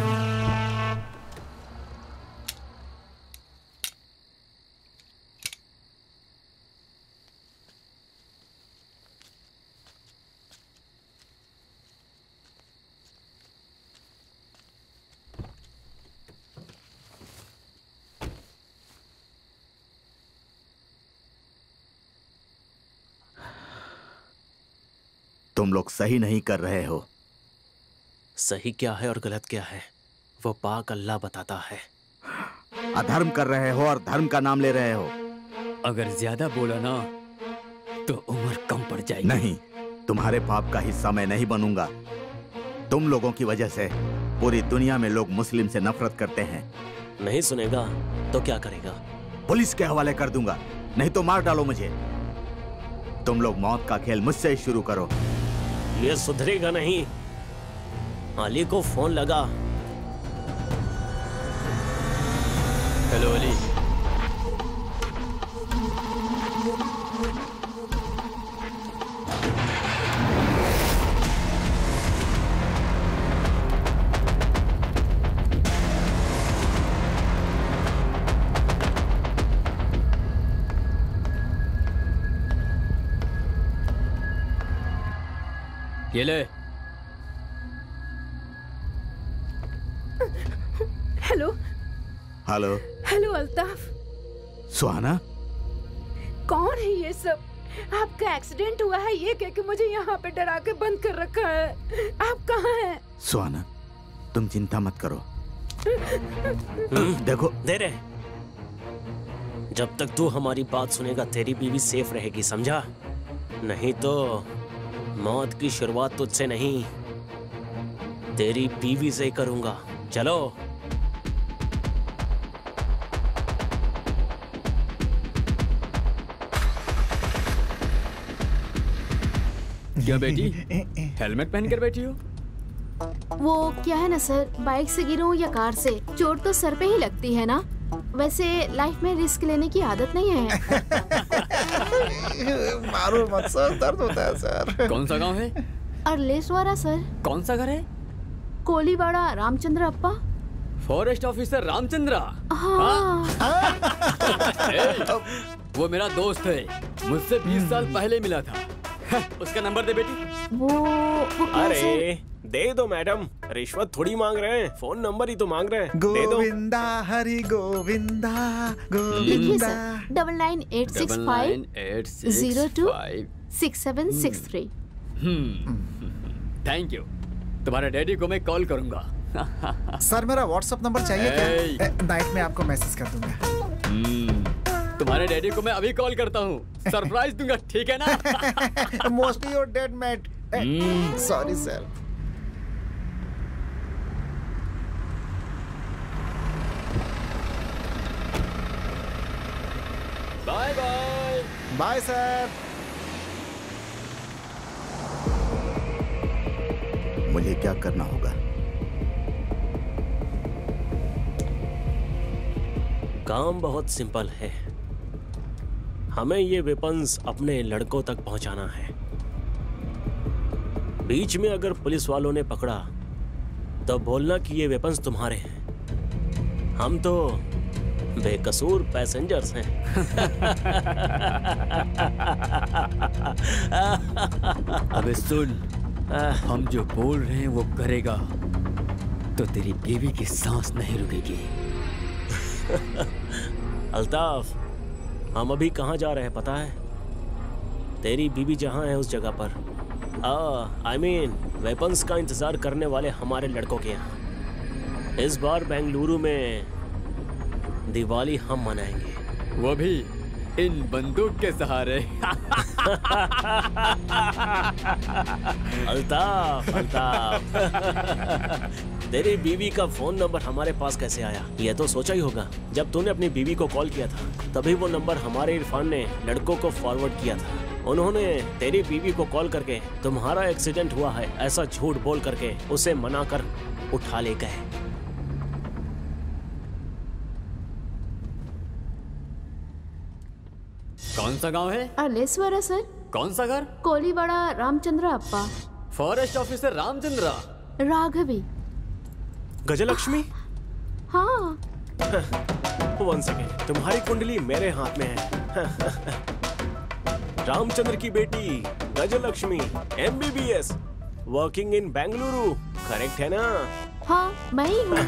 तुम लोग सही नहीं कर रहे हो। सही क्या है और गलत क्या है वो पाक अल्लाह बताता है। अधर्म कर रहे हो और धर्म का नाम ले रहे हो। अगर ज्यादा बोला ना तो उम्र कम पड़ जाएगी। नहीं, तुम्हारे पाप का हिस्सा मैं नहीं बनूंगा। तुम लोगों की वजह से पूरी दुनिया में लोग मुस्लिम से नफरत करते हैं। नहीं सुनेगा तो क्या करेगा? पुलिस के हवाले कर दूंगा, नहीं तो मार डालो मुझे। तुम लोग मौत का खेल मुझसे ही शुरू करो। ये सुधरेगा नहीं। अली को फोन लगा। हेलो अली। ये ले। Hello. Hello. Hello Altaf. Suhana. कौन है ये सब? आपका एक्सीडेंट हुआ है ये कह के मुझे यहाँ पे डरा के बंद कर रखा है। आप कहाँ हैं? सुहाना, तुम चिंता मत करो। देखो दे रहे। जब तक तू हमारी बात सुनेगा तेरी बीवी सेफ रहेगी, समझा? नहीं तो मौत की शुरुआत तुझसे नहीं, तेरी बीवी से करूंगा। चलो। क्या बेटी, हेलमेट पहन कर बैठी हो? वो क्या है ना सर, बाइक से गिरूं या कार से, चोट तो सर पे ही लगती है ना। वैसे लाइफ में रिस्क लेने की आदत नहीं है। मारो मत सर, दर्द होता है सर। कौन सा गांव है? अरलेसवाड़ा सर। कौन सा घर है? कोलीवाड़ा रामचंद्र अप्पा। Forest officer Ramachandra. हाँ। वो मेरा दोस्त है, मुझसे 20 साल पहले मिला था। उसका नंबर दे बेटी। वो क्या अरे सर? दे दो मैडम, रिश्वत थोड़ी मांग रहे हैं, फोन नंबर ही तो मांग रहे हैं। दे दो। गोविंदा हरि गोविंदा लिखिए गोविंदा। सर, 9986502663। 6763। Thank you. तुम्हारे डैडी को मैं कॉल करूंगा। सर मेरा व्हाट्सएप नंबर चाहिए क्या? नाइट में आपको मैसेज कर दूंगा। तुम्हारे डैडी को मैं अभी कॉल करता हूँ, सरप्राइज दूंगा, ठीक है ना? Mostly your dead mate. Sorry sir. Bye bye. Bye sir. मुझे क्या करना होगा? काम बहुत सिंपल है। हमें ये वेपन्स अपने लड़कों तक पहुंचाना है। बीच में अगर पुलिस वालों ने पकड़ा तो बोलना कि ये वेपन्स तुम्हारे हैं। हम तो बेकसूर पैसेंजर्स हैं। अबे सुन, हम जो बोल रहे हैं वो करेगा तो तेरी बीवी की सांस नहीं रुकेगी। अल्ताफ, हम अभी कहाँ जा रहे हैं पता है? तेरी बीवी जहाँ है उस जगह पर, आई मीन वेपन्स का इंतजार करने वाले हमारे लड़कों के यहाँ। इस बार बेंगलुरु में दिवाली हम मनाएंगे, वो भी इन बंदूक के सहारे। अल्ताफ, अल्ताफ। तेरी बीवी का फोन नंबर हमारे पास कैसे आया? ये तो सोचा ही होगा। जब तूने अपनी बीवी को कॉल किया था तभी वो नंबर हमारे इरफान ने लड़कों को फॉरवर्ड किया था। उन्होंने तेरी बीवी को कॉल करके तुम्हारा एक्सीडेंट हुआ है ऐसा झूठ बोल करके उसे मना कर उठा ले गए। कौन सा गांव है? अलेश्वरा सर। कौन सा घर? कोलीवाड़ा रामचंद्र अप्पा। Forest officer Ramachandra. राघवी। गजलक्ष्मी? हाँ। 1 सेकेंड, तुम्हारी कुंडली मेरे हाथ में है। रामचंद्र की बेटी Gajalakshmi, MBBS, working in Bengaluru, correct है ना? हाँ, मैं ही हूँ।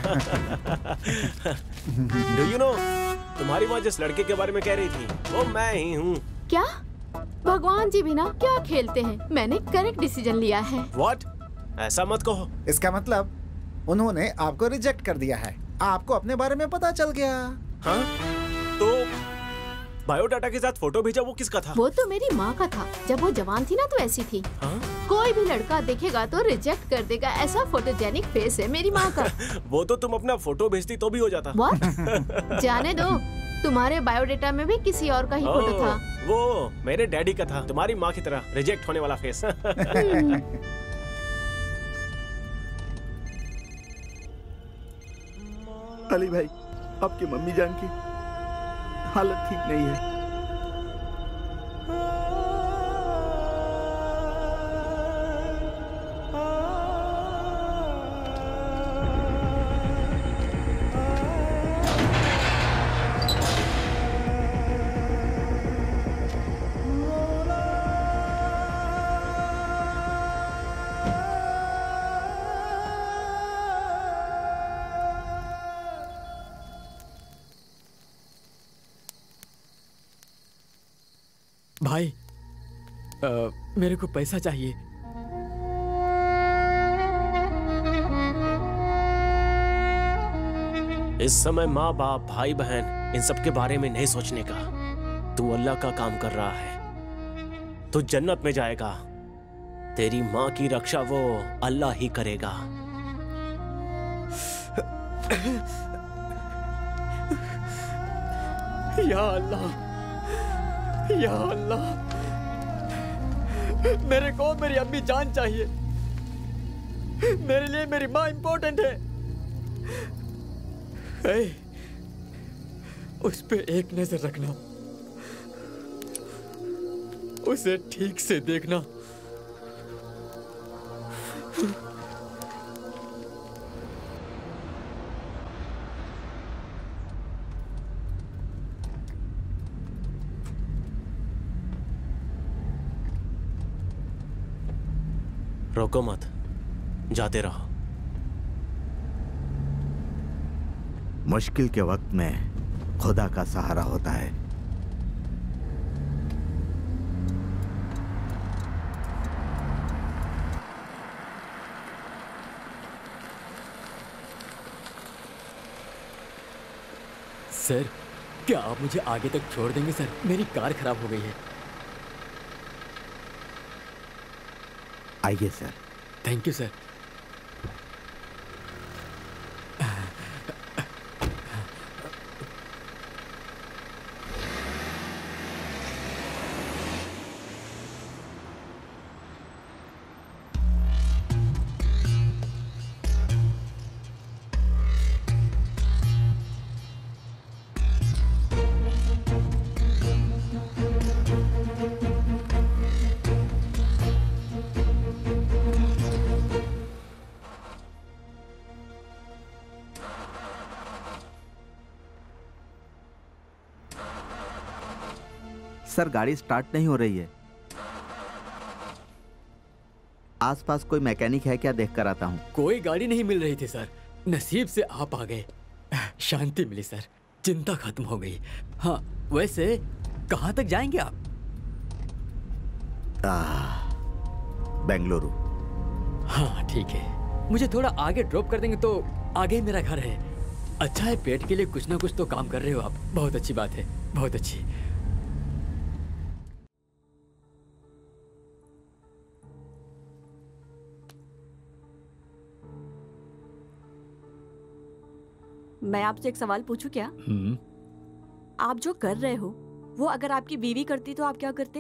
डू यू नो, तुम्हारी माँ जिस लड़के के बारे में कह रही थी वो मैं ही हूँ। क्या? भगवान जी भी ना क्या खेलते हैं। मैंने करेक्ट डिसीजन लिया है। What? ऐसा मत कहो। इसका मतलब उन्होंने आपको रिजेक्ट कर दिया है। आपको अपने बारे में पता चल गया। हाँ? तो बायोडाटा के साथ फोटो भेजा वो किसका था? वो तो मेरी माँ का था। जब वो जवान थी ना तो ऐसी थी। हाँ? कोई भी लड़का देखेगा तो रिजेक्ट कर देगा, ऐसा फोटोजेनिक फेस है मेरी माँ का। वो तो तुम अपना फोटो भेजती तो भी हो जाता। What? जाने दो, तुम्हारे बायोडेटा में भी किसी और का ही फोटो था। वो मेरे डैडी का था, तुम्हारी माँ की तरह रिजेक्ट होने वाला फेस। अली भाई, आपकी मम्मी जान की हालत ठीक नहीं है। भाई, मेरे को पैसा चाहिए। इस समय माँ बाप भाई बहन इन सब के बारे में नहीं सोचने का। तू अल्लाह का काम कर रहा है, तू जन्नत में जाएगा। तेरी माँ की रक्षा वो अल्लाह ही करेगा। या अल्लाह, या अल्लाह, मेरे को मेरी अम्मी जान चाहिए। मेरे लिए मेरी माँ इंपॉर्टेंट है। उस पे एक नजर रखना, उसे ठीक से देखना। रोको मत, जाते रहो। मुश्किल के वक्त में खुदा का सहारा होता है। सर, क्या आप मुझे आगे तक छोड़ देंगे सर? मेरी कार खराब हो गई है। आइए sir. Thank you sir. Sir, गाड़ी स्टार्ट नहीं हो रही है। आसपास कोई मैकेनिक है क्या? देख कर आता हूँ। कोई गाड़ी नहीं मिल रही थी सर। नसीब से आप आ गए, शांति मिली सर, चिंता खत्म हो गई। हाँ, वैसे कहाँ तक जाएंगे आप? बेंगलुरु। हाँ ठीक है, मुझे थोड़ा आगे ड्रॉप कर देंगे तो आगे ही मेरा घर है। अच्छा है, पेट के लिए कुछ ना कुछ तो काम कर रहे हो आप। बहुत अच्छी बात है, बहुत अच्छी। मैं आपसे एक सवाल पूछूं क्या? आप जो कर रहे हो वो अगर आपकी बीवी करती तो आप क्या करते?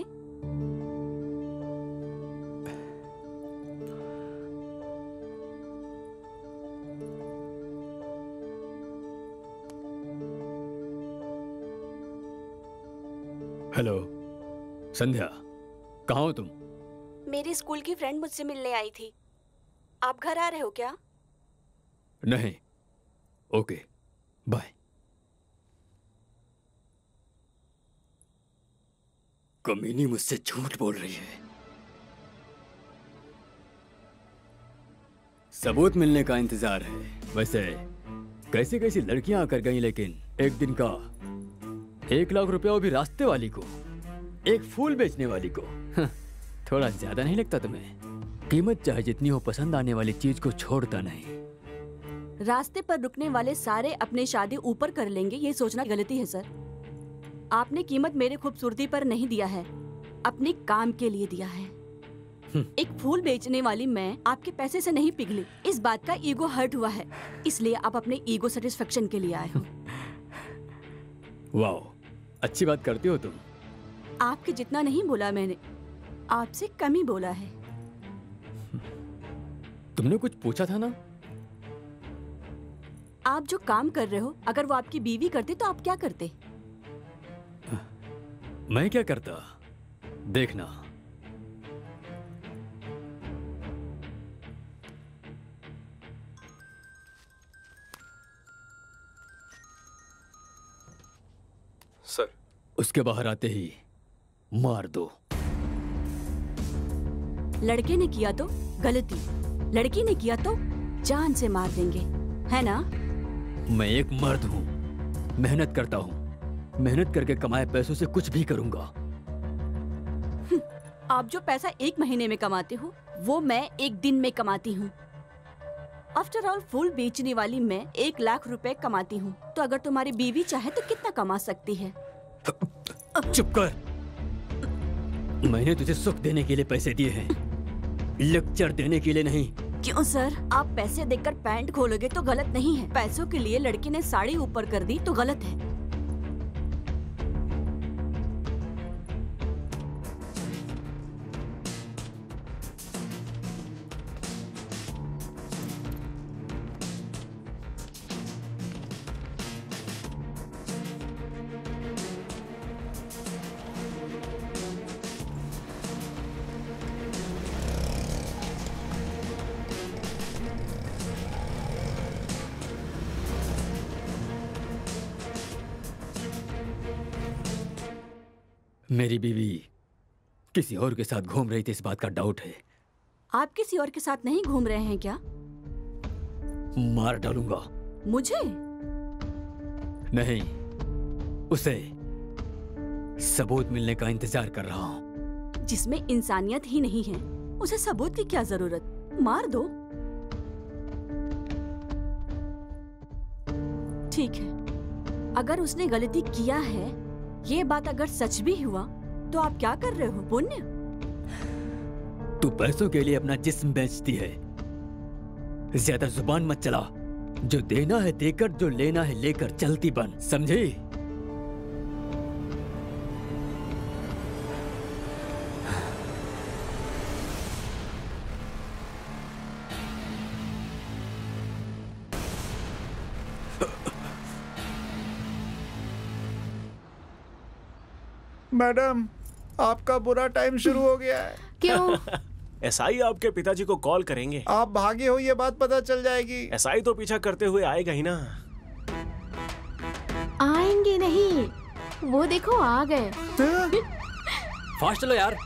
हेलो संध्या, कहाँ हो तुम? मेरी स्कूल की फ्रेंड मुझसे मिलने आई थी। आप घर आ रहे हो क्या? नहीं। Okay, bye. कमीनी मुझसे झूठ बोल रही है। सबूत मिलने का इंतजार है। वैसे कैसी कैसी लड़कियां आकर गई, लेकिन एक दिन का 1 लाख रुपया, वो भी रास्ते वाली को, एक फूल बेचने वाली को। थोड़ा ज्यादा नहीं लगता तुम्हें? कीमत चाहे जितनी हो, पसंद आने वाली चीज को छोड़ता नहीं। रास्ते पर रुकने वाले सारे अपने शादी ऊपर कर लेंगे, ये सोचना गलती है सर। आपने कीमत मेरे खूबसूरती पर नहीं दिया है, अपने काम के लिए दिया है। एक फूल बेचने वाली मैं आपके पैसे से नहीं पिघली। इस बात का ईगो हर्ट हुआ है, इसलिए आप अपने ईगो सेटिस्फेक्शन के लिए आए हो। वाह, अच्छी बात करती हो तुम। आपके जितना नहीं बोला मैंने, आपसे कम ही बोला है। तुमने कुछ पूछा था ना? आप जो काम कर रहे हो, अगर वो आपकी बीवी करते तो आप क्या करते? मैं क्या करता, देखना। सर, उसके बाहर आते ही मार दो। लड़के ने किया तो गलती, लड़की ने किया तो जान से मार देंगे, है ना? मैं एक मर्द हूँ, मेहनत करता हूँ, मेहनत करके कमाए पैसों से कुछ भी करूंगा। आप जो पैसा 1 महीने में कमाते हो, वो मैं 1 दिन में कमाती हूँ। आफ्टर ऑल, फूल बेचने वाली मैं 1 लाख रुपए कमाती हूँ, तो अगर तुम्हारी बीवी चाहे तो कितना कमा सकती है? चुप कर। मैंने तुझे सुख देने के लिए पैसे दिए हैं, लेक्चर देने के लिए नहीं। क्यों सर? आप पैसे देकर पैंट खोलोगे तो गलत नहीं है, पैसों के लिए लड़की ने साड़ी ऊपर कर दी तो गलत है। मेरी बीवी किसी और के साथ घूम रही थी, इस बात का डाउट है। आप किसी और के साथ नहीं घूम रहे हैं क्या? मार डालूंगा। मुझे? नहीं, उसे। सबूत मिलने का इंतजार कर रहा हूँ। जिसमें इंसानियत ही नहीं है, उसे सबूत की क्या जरूरत? मार दो। ठीक है, अगर उसने गलती किया है, ये बात अगर सच भी हुआ, तो आप क्या कर रहे हो? पुण्य? तू पैसों के लिए अपना जिस्म बेचती है। ज्यादा जुबान मत चला। जो देना है देकर, जो लेना है लेकर चलती बन, समझी? मैडम, आपका बुरा टाइम शुरू हो गया है। क्यों? एसआई आपके पिताजी को कॉल करेंगे। आप भागे हो, ये बात पता चल जाएगी। एसआई तो पीछा करते हुए आएगा ही ना। आएंगे नहीं, वो देखो आ गए। फास्ट चलो यार।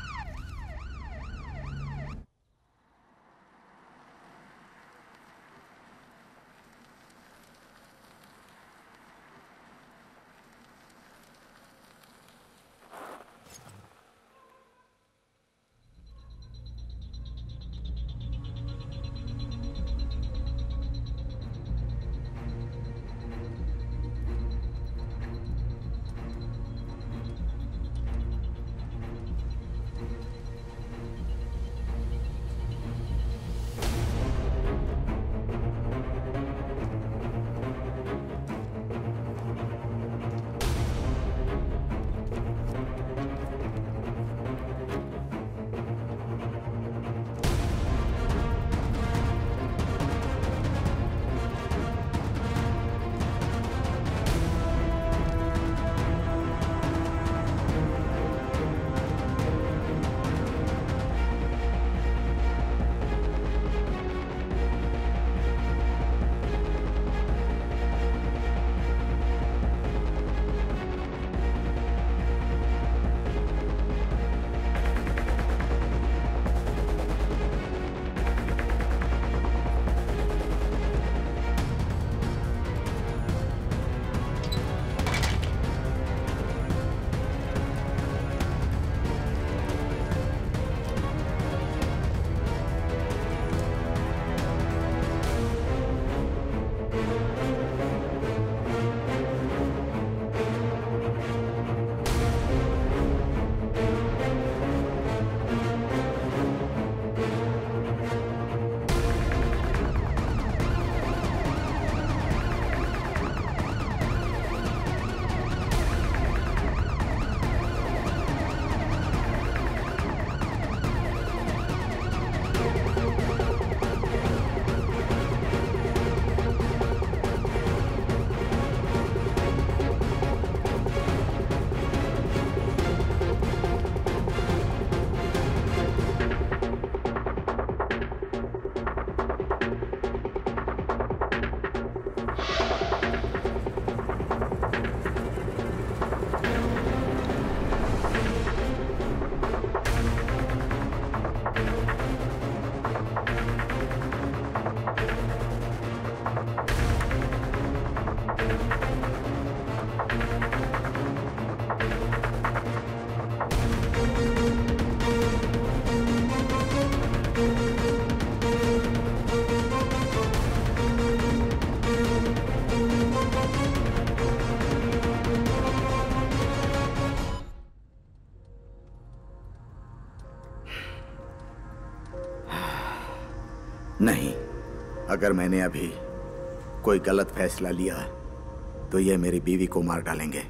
नहीं, अगर मैंने अभी कोई गलत फैसला लिया तो ये मेरी बीवी को मार डालेंगे।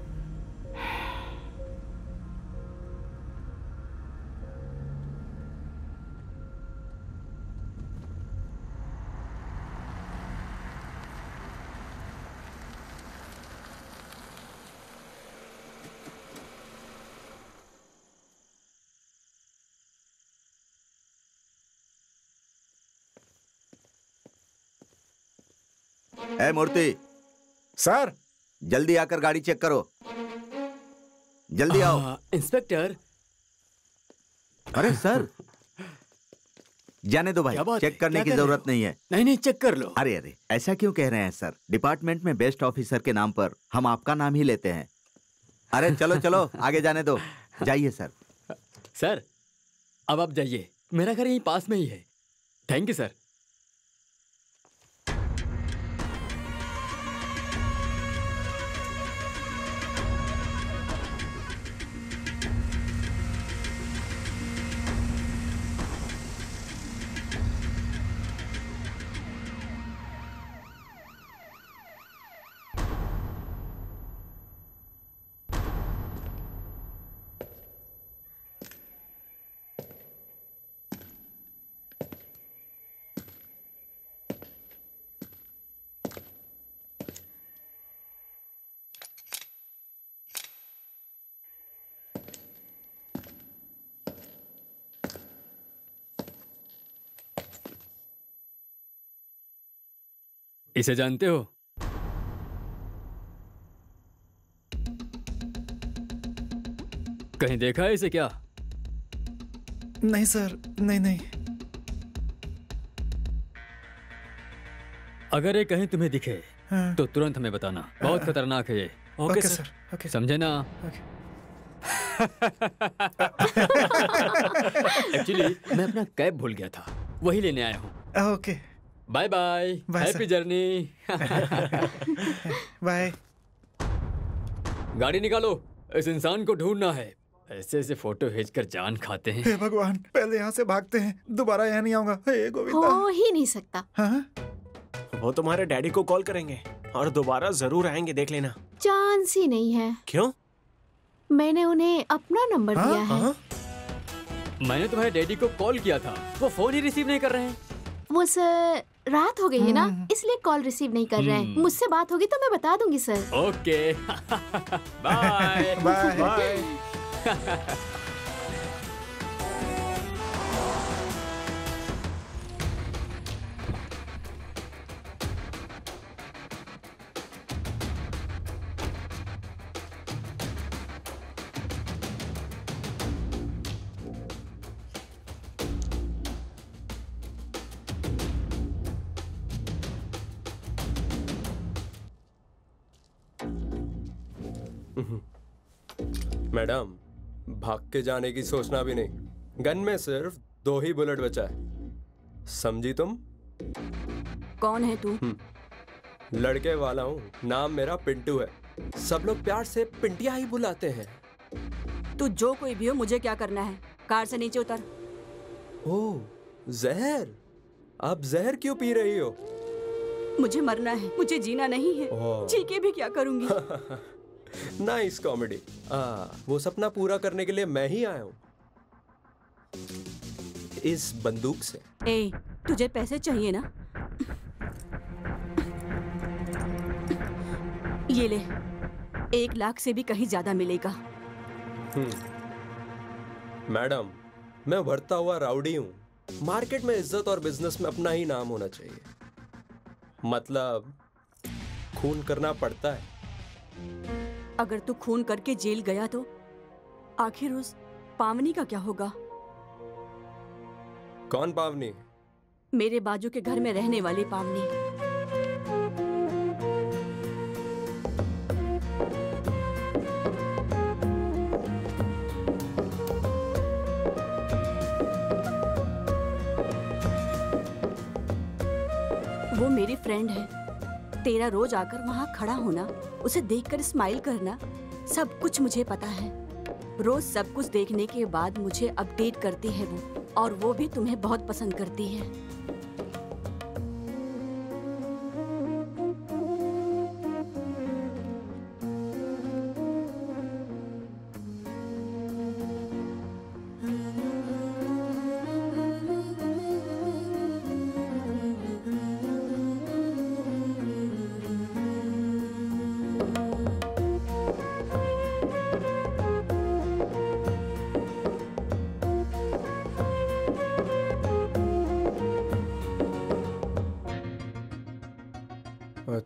ए मूर्ति, सर जल्दी आकर गाड़ी चेक करो। जल्दी आओ। इंस्पेक्टर। अरे सर, जाने दो भाई, चेक करने की जरूरत नहीं है। नहीं नहीं, चेक कर लो। अरे अरे, ऐसा क्यों कह रहे हैं सर? डिपार्टमेंट में बेस्ट ऑफिसर के नाम पर हम आपका नाम ही लेते हैं। अरे चलो चलो, आगे जाने दो। जाइए सर। सर, अब आप जाइए, मेरा घर यहीं पास में ही है। Thank you sir. इसे जानते हो? कहीं देखा है इसे क्या? नहीं सर, नहीं नहीं। अगर ये कहीं तुम्हें दिखे तो तुरंत हमें बताना। बहुत खतरनाक है ये। Okay sir, okay. समझे ना? एक्चुअली मैं अपना कैब भूल गया था, वही लेने आया हूँ। Okay, bye bye, happy journey. Bye. गाड़ी निकालो, इस इंसान को ढूंढना है। ऐसे ऐसे फोटो भेजकर जान खाते हैं। हे भगवान, पहले यहाँ से भागते हैं, दोबारा यहाँ नहीं आऊंगा। हे गोविंदा। हो ही नहीं सकता। हाँ? वो तुम्हारे डैडी को कॉल करेंगे और दोबारा जरूर आएंगे, देख लेना। चांस ही नहीं है। क्यों? मैंने उन्हें अपना नंबर दिया है। मैंने तुम्हारे डैडी को कॉल किया था, वो फोन ही रिसीव नहीं कर रहे हैं। वो सर, रात हो गई है ना, इसलिए कॉल रिसीव नहीं कर रहे हैं। मुझसे बात होगी तो मैं बता दूंगी sir. Okay. Bye bye. Madam, भाग के जाने की सोचना भी नहीं। गन में सिर्फ 2 ही बुलेट बचा है, समझी तुम? कौन है तू? लड़के वाला हूँ, नाम मेरा पिंटू है। सब लोग प्यार से पिंटिया ही बुलाते हैं। तू जो कोई भी हो, मुझे क्या करना है? कार से नीचे उतर। ओह, जहर। आप जहर क्यों पी रही हो? मुझे मरना है, मुझे जीना नहीं है। जी के भी क्या करूंगी? Nice comedy. वो सपना पूरा करने के लिए मैं ही आया हूँ, इस बंदूक से। ए, तुझे पैसे चाहिए ना? ये ले, 1 लाख से भी कहीं ज्यादा मिलेगा। मैडम, मैं बढ़ता हुआ राउडी हूँ। मार्केट में इज्जत और बिजनेस में अपना ही नाम होना चाहिए। मतलब खून करना पड़ता है। अगर तू खून करके जेल गया तो आखिर उस पावनी का क्या होगा? कौन पावनी? मेरे बाजू के घर में रहने वाली पावनी। वो मेरी फ्रेंड है। तेरा रोज आकर वहाँ खड़ा होना, उसे देखकर स्माइल करना, सब कुछ मुझे पता है। रोज सब कुछ देखने के बाद मुझे अपडेट करती है वो, और वो भी तुम्हें बहुत पसंद करती है।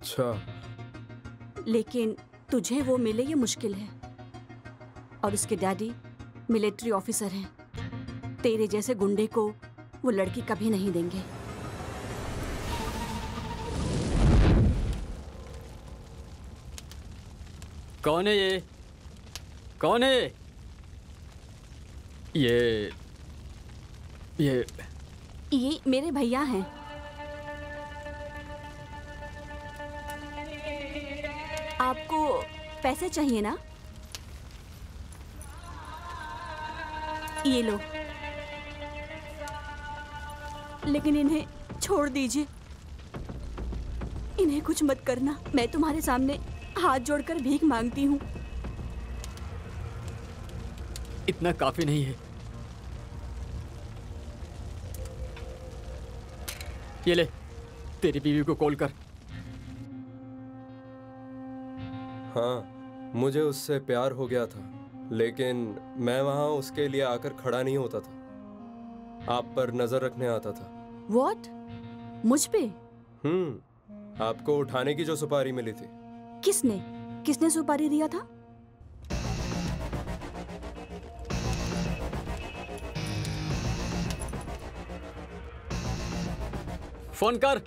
अच्छा, लेकिन तुझे वो मिले ये मुश्किल है। और उसके डैडी मिलिट्री ऑफिसर हैं। तेरे जैसे गुंडे को वो लड़की कभी नहीं देंगे। कौन है ये? कौन है ये? ये मेरे भैया हैं। आपको पैसे चाहिए ना? ये लो, लेकिन इन्हें छोड़ दीजिए। इन्हें कुछ मत करना। मैं तुम्हारे सामने हाथ जोड़कर भीख मांगती हूँ। इतना काफी नहीं है। ये ले, तेरी बीवी को कॉल कर। हाँ, मुझे उससे प्यार हो गया था, लेकिन मैं वहां उसके लिए आकर खड़ा नहीं होता था। आप पर नजर रखने आता था। What? मुझ पे? आपको उठाने की जो सुपारी मिली थी। किसने सुपारी दिया था? फोन कर।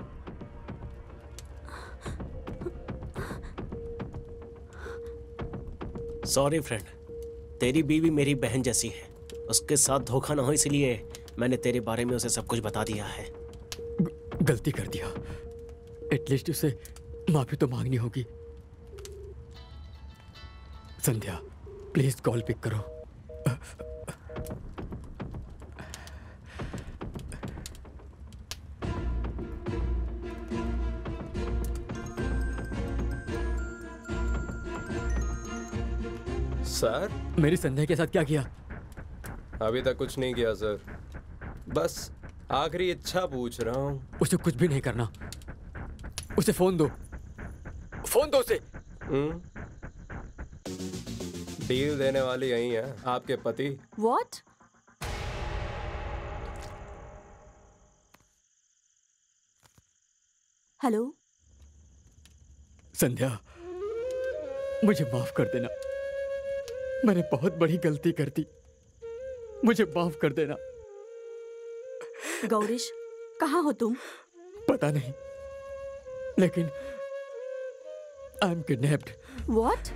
सॉरी फ्रेंड, तेरी बीवी मेरी बहन जैसी है। उसके साथ धोखा ना हो इसलिए मैंने तेरे बारे में उसे सब कुछ बता दिया है। गलती कर दिया, एटलीस्ट उसे माफी तो मांगनी होगी। संध्या, प्लीज कॉल पिक करो। सर, मेरी संध्या के साथ क्या किया? अभी तक कुछ नहीं किया सर, बस आखिरी इच्छा पूछ रहा हूँ। उसे कुछ भी नहीं करना। उसे फोन दो, फोन दो उसे। डील देने वाली यही है, आपके पति। What? हेलो संध्या, मुझे माफ कर देना। मैंने बहुत बड़ी गलती कर दी, मुझे माफ कर देना। गौरीश, कहाँ हो तुम? पता नहीं, लेकिन I am kidnapped. What?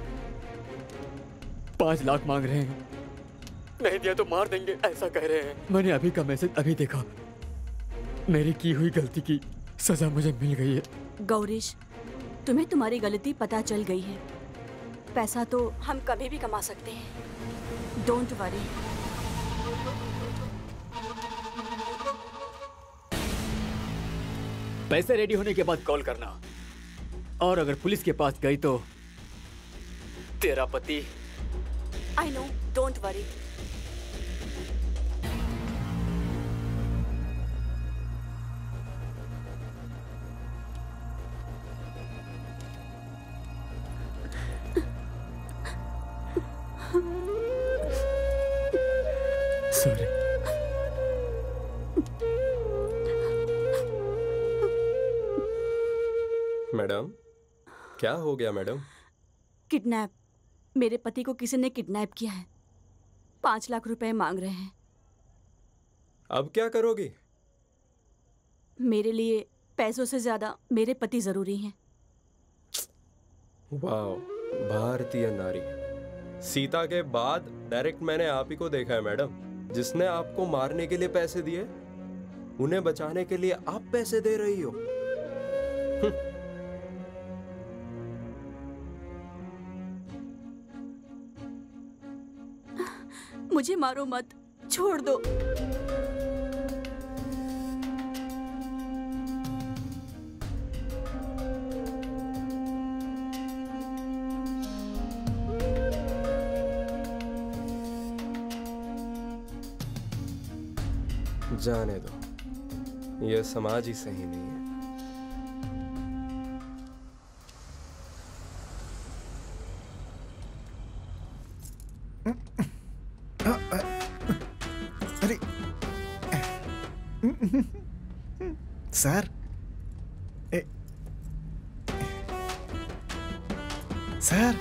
5 lakh मांग रहे हैं। नहीं दिया तो मार देंगे, ऐसा कह रहे हैं। मैंने अभी का मैसेज अभी देखा। मेरी की हुई गलती की सजा मुझे मिल गई है। गौरीश, तुम्हें तुम्हारी गलती पता चल गई है। पैसा तो हम कभी भी कमा सकते हैं। Don't worry. पैसे रेडी होने के बाद कॉल करना, और अगर पुलिस के पास गई तो तेरा पति। I know, don't worry. Sorry. Madam, क्या हो गया मैडम? किडनैप। मेरे पति को किसी ने किडनैप किया है। 5 लाख रुपए मांग रहे हैं। अब क्या करोगी? मेरे लिए पैसों से ज्यादा मेरे पति जरूरी हैं। वाह, भारतीय नारी। सीता के बाद डायरेक्ट मैंने आप ही को देखा है मैडम। जिसने आपको मारने के लिए पैसे दिए, उन्हें बचाने के लिए आप पैसे दे रही हो। मुझे मारो मत, छोड़ दो। जाने दो, यह समाज ही सही नहीं है। अरे सर, सर,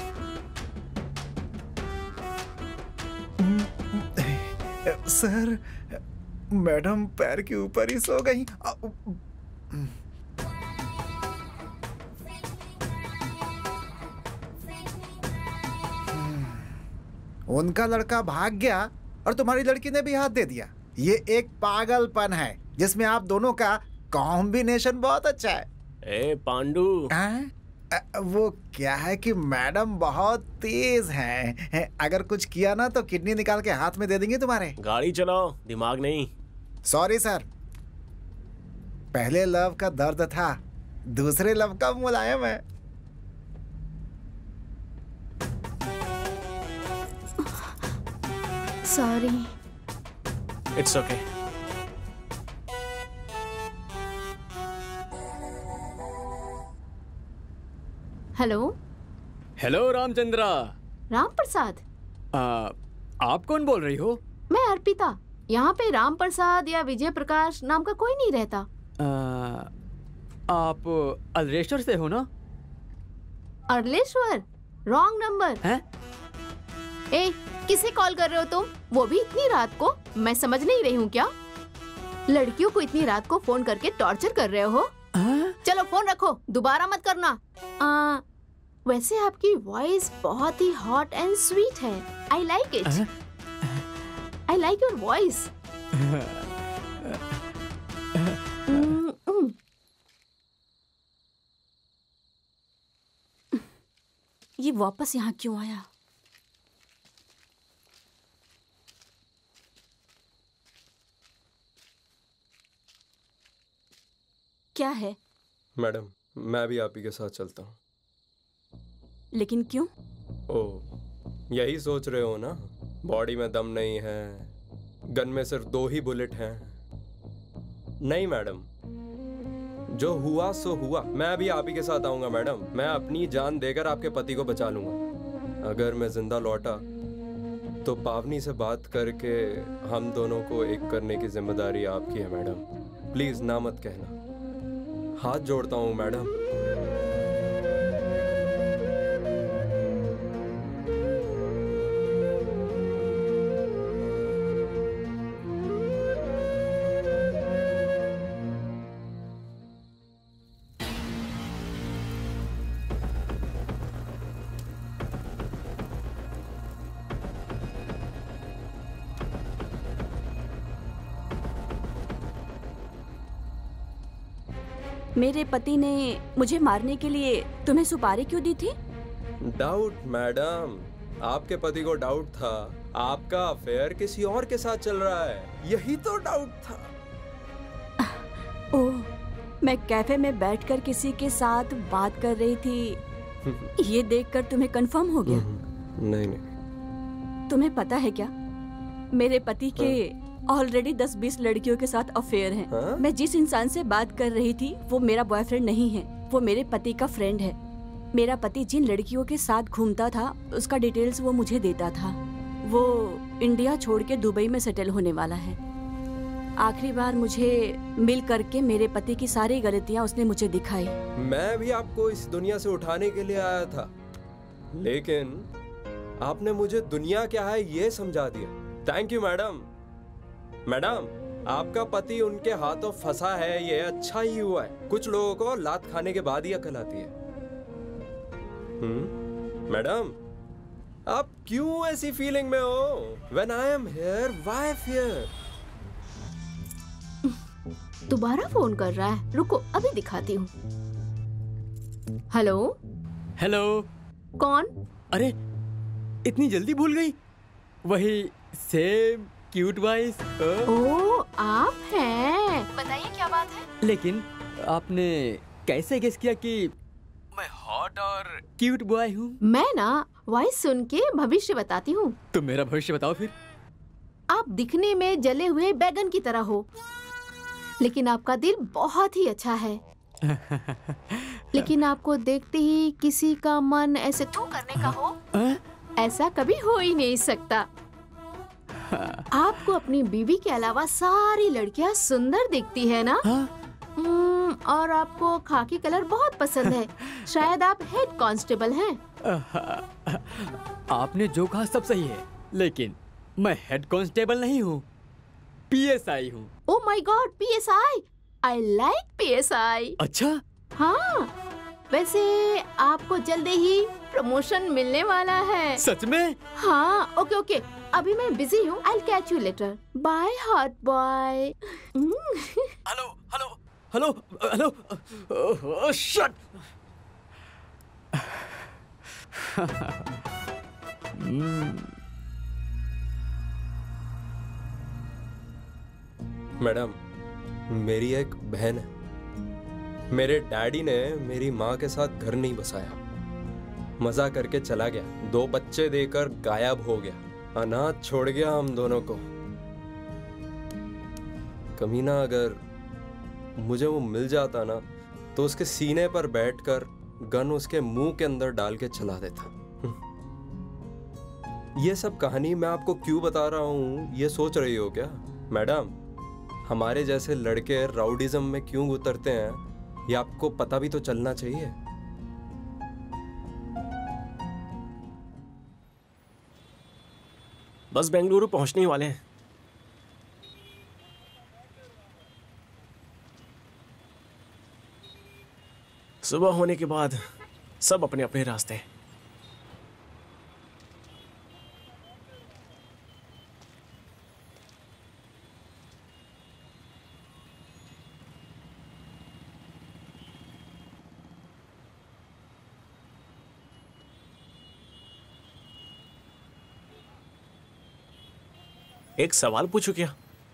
सर, मैडम पैर के ऊपर ही सो गई। उनका लड़का भाग गया और तुम्हारी लड़की ने भी हाथ दे दिया। ये एक पागलपन है जिसमें आप दोनों का कॉम्बिनेशन बहुत अच्छा है। ए पांडू, वो क्या है कि मैडम बहुत तेज हैं। अगर कुछ किया ना तो किडनी निकाल के हाथ में दे देंगे तुम्हारे। गाड़ी चलाओ, दिमाग नहीं। सॉरी सर, पहले लव का दर्द था, दूसरे लव का मुलायम है। Sorry. It's okay. Hello. Hello Ramachandra. Ram Prasad? आप कौन बोल रही हो? मैं अर्पिता। यहाँ पे राम प्रसाद या विजय प्रकाश नाम का कोई नहीं रहता। आप अल्लेश्वर से हो ना? अल्लेश्वर? रॉन्ग नंबर है। ए, किसे कॉल कर रहे हो तुम? वो भी इतनी रात को? मैं समझ नहीं रही हूँ क्या? लड़कियों को इतनी रात को फोन करके टॉर्चर कर रहे हो? चलो फोन रखो, दोबारा मत करना। वैसे आपकी वॉइस बहुत ही हॉट एंड स्वीट है। I like it. I like your voice. ये वापस यहाँ क्यों आया? क्या है? मैडम, मैं भी आप ही के साथ चलता हूँ। लेकिन क्यों? ओह, यही सोच रहे हो ना? बॉडी में दम नहीं है, गन में सिर्फ 2 ही बुलेट हैं। नहीं मैडम, जो हुआ सो हुआ। मैं भी आप ही के साथ आऊंगा मैडम। मैं अपनी जान देकर आपके पति को बचा लूंगा। अगर मैं जिंदा लौटा तो पावनी से बात करके हम दोनों को एक करने की जिम्मेदारी आपकी है मैडम। प्लीज ना मत कहना, हाथ जोड़ता हूँ मैडम। मेरे पति ने मुझे मारने के लिए तुम्हें सुपारी क्यों दी थी? डाउट मैडम, आपके पति को डाउट था आपका अफेयर किसी और के साथ चल रहा है, यही तो डाउट था। ओह, मैं कैफे में बैठकर किसी के साथ बात कर रही थी। ये देखकर तुम्हें कंफर्म हो गया? नहीं नहीं। तुम्हें पता है क्या, मेरे पति के ऑलरेडी 10-20 लड़कियों के साथ अफेयर है। हाँ? मैं जिस इंसान से बात कर रही थी वो मेरा बॉयफ्रेंड नहीं है, वो मेरे पति का फ्रेंड है। मेरा पति जिन लड़कियों के साथ घूमता था उसका डिटेल्स वो मुझे देता था। वो इंडिया छोड़ के दुबई में सेटल होने वाला है। आखिरी बार मुझे मिल करके मेरे पति की सारी गलतियां उसने मुझे दिखाई। मैं भी आपको इस दुनिया से उठाने के लिए आया था, लेकिन आपने मुझे दुनिया क्या है ये समझा दिया। Thank you madam. मैडम, आपका पति उनके हाथों फंसा है, ये अच्छा ही हुआ है। कुछ लोगों को लात खाने के बाद ही अकल आती है। मैडम, आप क्यों ऐसी फीलिंग में हो? When I am here, why fear? दोबारा फोन कर रहा है, रुको अभी दिखाती हूँ। हेलो। हेलो। कौन? अरे, इतनी जल्दी भूल गई? वही सेम क्यूट वॉइस। ओह, आप हैं। बताइए क्या बात है? लेकिन आपने कैसे गेस किया कि मैं हॉट और क्यूट बॉय हूँ? मैं ना वॉइस सुन के भविष्य बताती हूँ। तुम मेरा भविष्य बताओ फिर। आप दिखने में जले हुए बैगन की तरह हो, लेकिन आपका दिल बहुत ही अच्छा है। लेकिन आपको देखते ही किसी का मन ऐसे थू करने का हो, ऐसा कभी हो ही नहीं सकता। आपको अपनी बीवी के अलावा सारी लड़कियां सुंदर दिखती है ना? और आपको खाकी कलर बहुत पसंद है। शायद आप हेड कांस्टेबल हैं। आपने जो कहा सब सही है, लेकिन मैं हेड कांस्टेबल नहीं हूँ, PSI हूँ। Oh my god, PSI! I like PSI। अच्छा? हाँ, वैसे आपको जल्दी ही प्रमोशन मिलने वाला है। सच में? हाँ, ओके ओके, अभी मैं बिजी हूँ। I catch you later. Bye hot boy. Hello hello hello hello, shut. Madam, मेरी एक बहन है। मेरे डैडी ने मेरी माँ के साथ घर नहीं बसाया, मजा करके चला गया, 2 बच्चे देकर गायब हो गया, अनाथ छोड़ गया हम दोनों को। कमीना अगर मुझे वो मिल जाता ना, तो उसके सीने पर बैठकर गन उसके मुंह के अंदर डाल के चला देता। ये सब कहानी मैं आपको क्यों बता रहा हूँ, ये सोच रही हो क्या? मैडम, हमारे जैसे लड़के राउडिज्म में क्यों उतरते हैं, ये आपको पता भी तो चलना चाहिए। बस बेंगलुरु पहुंचने ही वाले हैं। सुबह होने के बाद सब अपने अपने रास्ते। एक सवाल पूछूं क्या?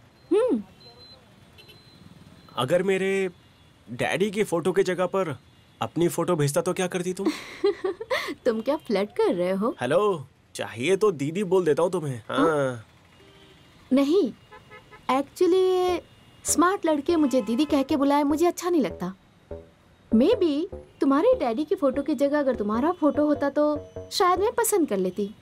अगर मेरे डैडी की फोटो की जगह पर अपनी फोटो भेजता तो क्या करती तुम? तुम क्या फ्लर्ट कर रहे हो? हेलो, चाहिए तो दीदी बोल देता हूँ तुम्हें। हाँ। नहीं, एक्चुअली स्मार्ट लड़के मुझे दीदी कह के बुलाए मुझे अच्छा नहीं लगता। मे बी तुम्हारे डैडी की फोटो की जगह अगर तुम्हारा फोटो होता तो शायद मैं पसंद कर लेती।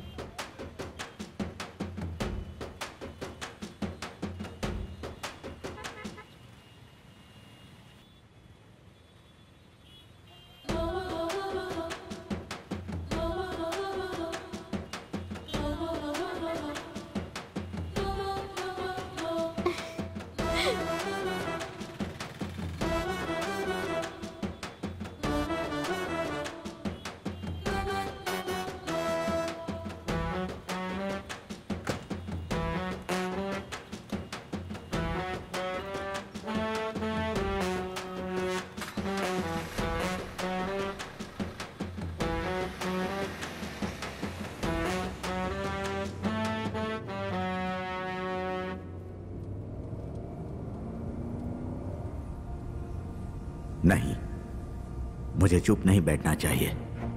नहीं, मुझे चुप नहीं बैठना चाहिए।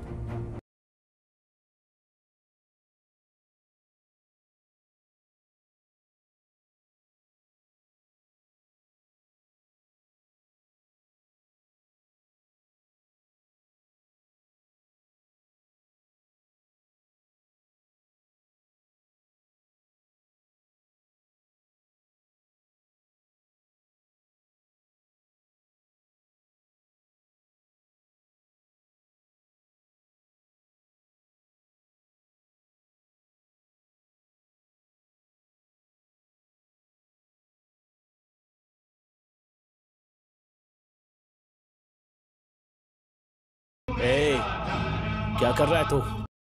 ए, क्या कर रहा है तू?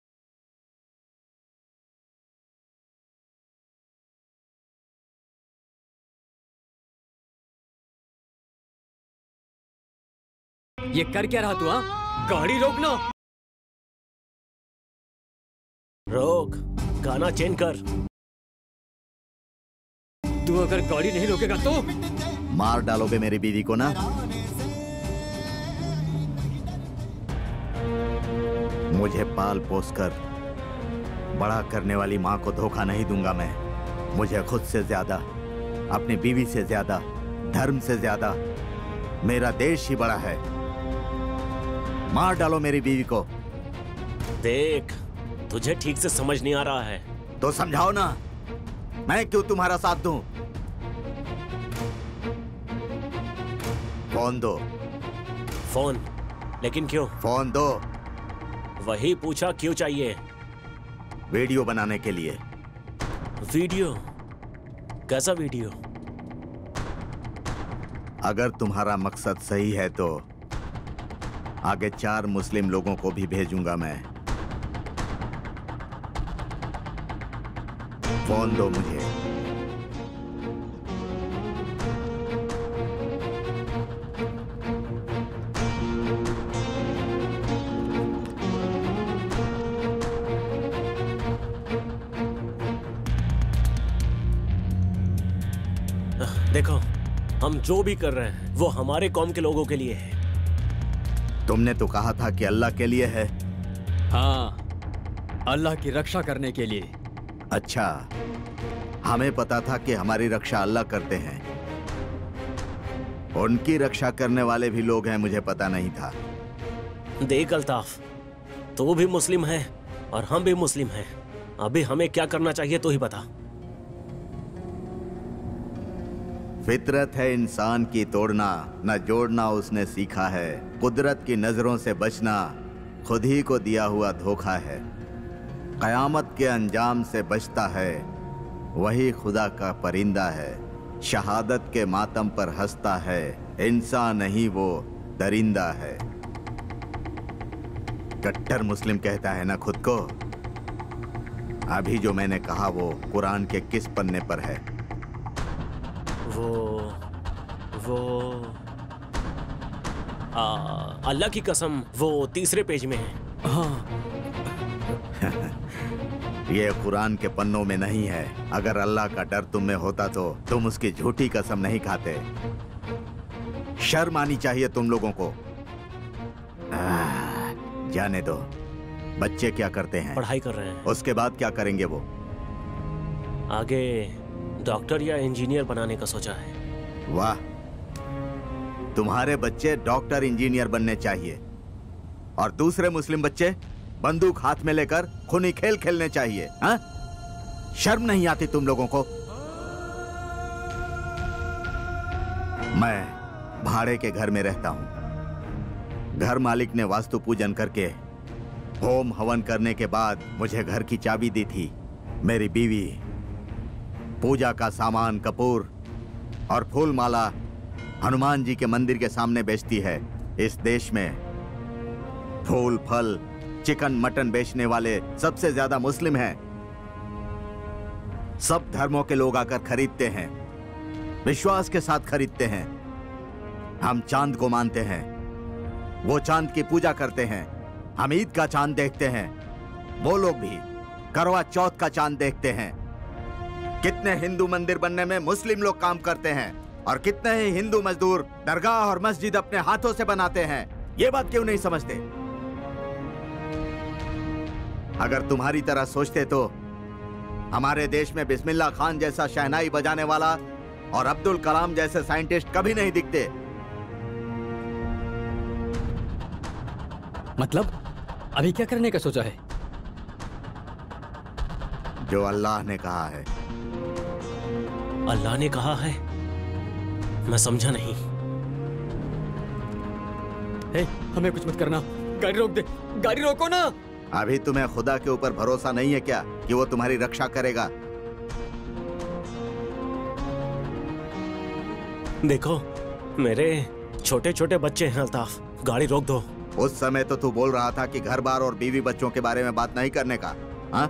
ये कर क्या रहा तू? हाँ, गाड़ी रोकना। रोक, गाना चेंज कर। तू अगर गाड़ी नहीं रोकेगा तो मार डालोगे मेरी बीवी को ना? मुझे पाल पोस कर बड़ा करने वाली माँ को धोखा नहीं दूंगा मैं। मुझे खुद से ज्यादा, अपनी बीवी से ज्यादा, धर्म से ज्यादा मेरा देश ही बड़ा है। मार डालो मेरी बीवी को। देख, तुझे ठीक से समझ नहीं आ रहा है तो समझाओ ना, मैं क्यों तुम्हारा साथ दूं? फोन दो। फोन? लेकिन क्यों? फोन दो। वही पूछा, क्यों चाहिए? वीडियो बनाने के लिए। वीडियो? कैसा वीडियो? अगर तुम्हारा मकसद सही है तो आगे 4 मुस्लिम लोगों को भी भेजूंगा मैं। फोन दो मुझे। देखो, हम जो भी कर रहे हैं वो हमारे कौम के लोगों के लिए है। तुमने तो कहा था कि अल्लाह के लिए है। हाँ, अल्लाह की रक्षा करने के लिए। अच्छा, हमें पता था कि हमारी रक्षा अल्लाह करते हैं। उनकी रक्षा करने वाले भी लोग हैं, मुझे पता नहीं था। देख अल्ताफ, तू भी मुस्लिम है और हम भी मुस्लिम हैं। अभी हमें क्या करना चाहिए तो ही बता। फितरत है इंसान की तोड़ना, न जोड़ना उसने सीखा है। कुदरत की नजरों से बचना खुद ही को दिया हुआ धोखा है। कयामत के अंजाम से बचता है वही खुदा का परिंदा है। शहादत के मातम पर हंसता है, इंसान नहीं वो दरिंदा है। कट्टर मुस्लिम कहता है ना खुद को। अभी जो मैंने कहा वो कुरान के किस पन्ने पर है? वो अल्लाह की कसम वो 3 पेज में है। हाँ। ये कुरान के पन्नों में नहीं है। अगर अल्लाह का डर तुम में होता तो तुम उसकी झूठी कसम नहीं खाते। शर्म आनी चाहिए तुम लोगों को। जाने दो। बच्चे क्या करते हैं? पढ़ाई कर रहे हैं। उसके बाद क्या करेंगे वो? आगे डॉक्टर या इंजीनियर बनाने का सोचा है। वाह, तुम्हारे बच्चे डॉक्टर इंजीनियर बनने चाहिए और दूसरे मुस्लिम बच्चे बंदूक हाथ में लेकर खूनी खेल खेलने चाहिए। हाँ? शर्म नहीं आती तुम लोगों को? मैं भाड़े के घर में रहता हूं। घर मालिक ने वास्तु पूजन करके होम हवन करने के बाद मुझे घर की चाबी दी थी। मेरी बीवी पूजा का सामान, कपूर और फूल माला हनुमान जी के मंदिर के सामने बेचती है। इस देश में फूल, फल, चिकन, मटन बेचने वाले सबसे ज्यादा मुस्लिम हैं। सब धर्मों के लोग आकर खरीदते हैं, विश्वास के साथ खरीदते हैं। हम चांद को मानते हैं, वो चांद की पूजा करते हैं। हम ईद का चांद देखते हैं, वो लोग भी करवा चौथ का चांद देखते हैं। कितने हिंदू मंदिर बनने में मुस्लिम लोग काम करते हैं और कितने ही हिंदू मजदूर दरगाह और मस्जिद अपने हाथों से बनाते हैं। ये बात क्यों नहीं समझते? अगर तुम्हारी तरह सोचते तो हमारे देश में बिस्मिल्लाह खान जैसा शहनाई बजाने वाला और अब्दुल कलाम जैसे साइंटिस्ट कभी नहीं दिखते। मतलब अभी क्या करने का सोचा है? जो अल्लाह ने कहा है। अल्लाह ने कहा है? मैं समझा नहीं। हे, हमें कुछ मत करना। गाड़ी रोक दे। गाड़ी रोको ना। अभी तुम्हें खुदा के ऊपर भरोसा नहीं है क्या कि वो तुम्हारी रक्षा करेगा? देखो, मेरे छोटे छोटे बच्चे हैं अल्ताफ, गाड़ी रोक दो। उस समय तो तू बोल रहा था कि घर बार और बीवी बच्चों के बारे में बात नहीं करने का। हाँ?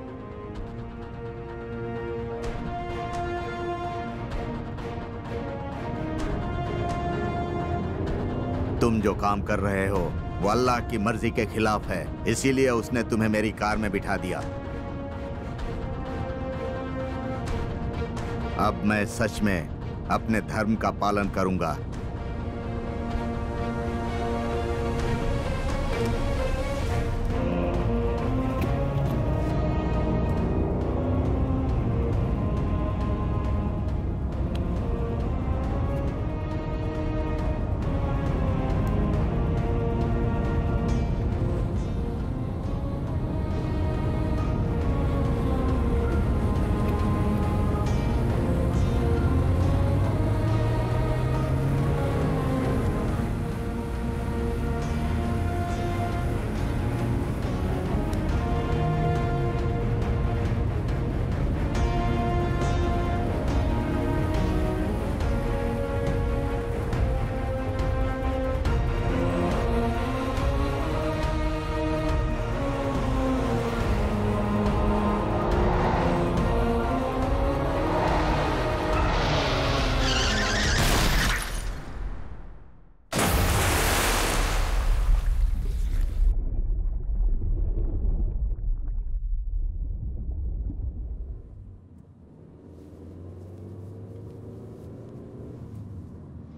तुम जो काम कर रहे हो वो अल्लाह की मर्जी के खिलाफ है, इसीलिए उसने तुम्हें मेरी कार में बिठा दिया। अब मैं सच में अपने धर्म का पालन करूंगा।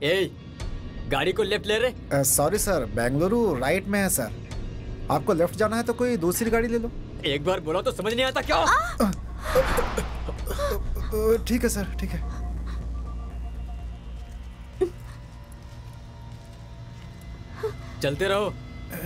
ए, गाड़ी को लेफ्ट ले रहे? सॉरी सर, बेंगलुरु राइट में है सर। आपको लेफ्ट जाना है तो कोई दूसरी गाड़ी ले लो। एक बार बोला तो समझ नहीं आता क्या? ठीक है सर, ठीक है। चलते रहो।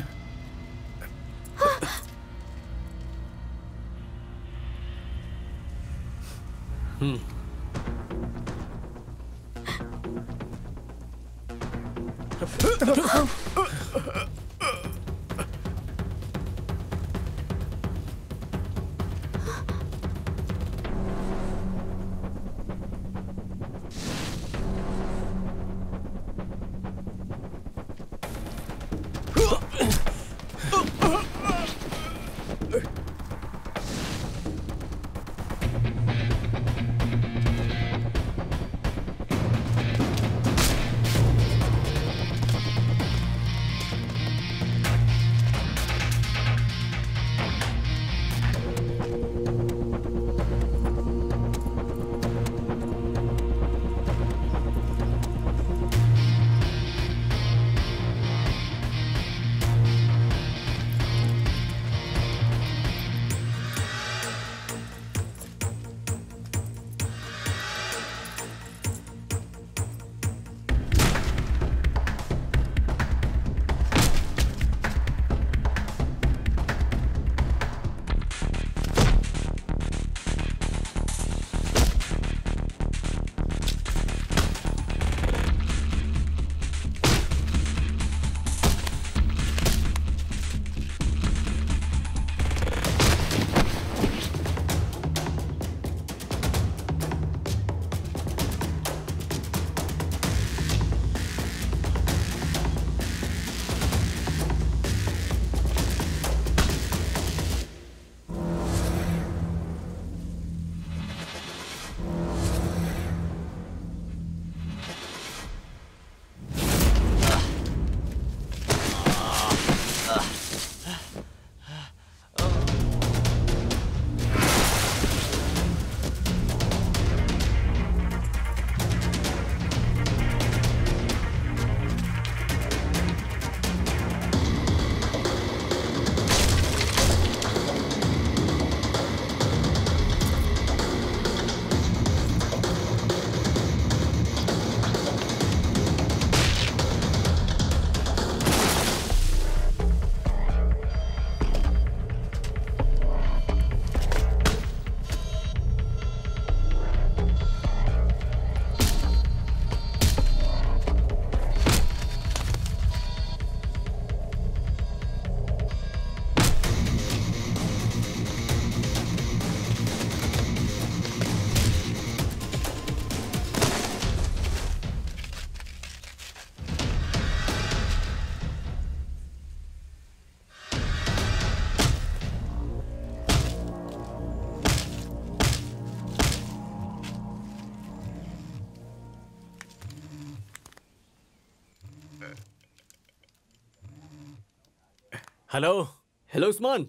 हेलो। हेलो उस्मान।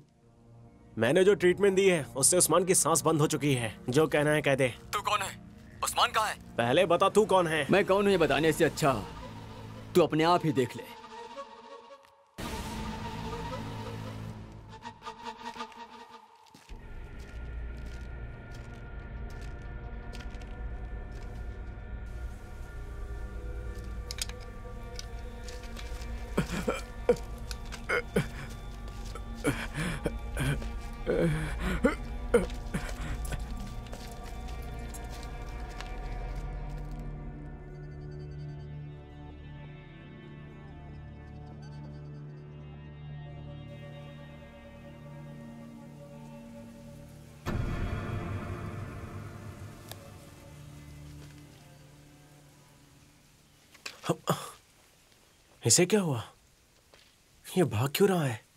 मैंने जो ट्रीटमेंट दी है उससे उस्मान की सांस बंद हो चुकी है। जो कहना है कह दे। तू कौन है? उस्मान कहाँ है? पहले बता तू कौन है? मैं कौन हूँ ये बताने से अच्छा तू अपने आप ही देख ले। इसे क्या हुआ? ये भाग क्यों रहा है?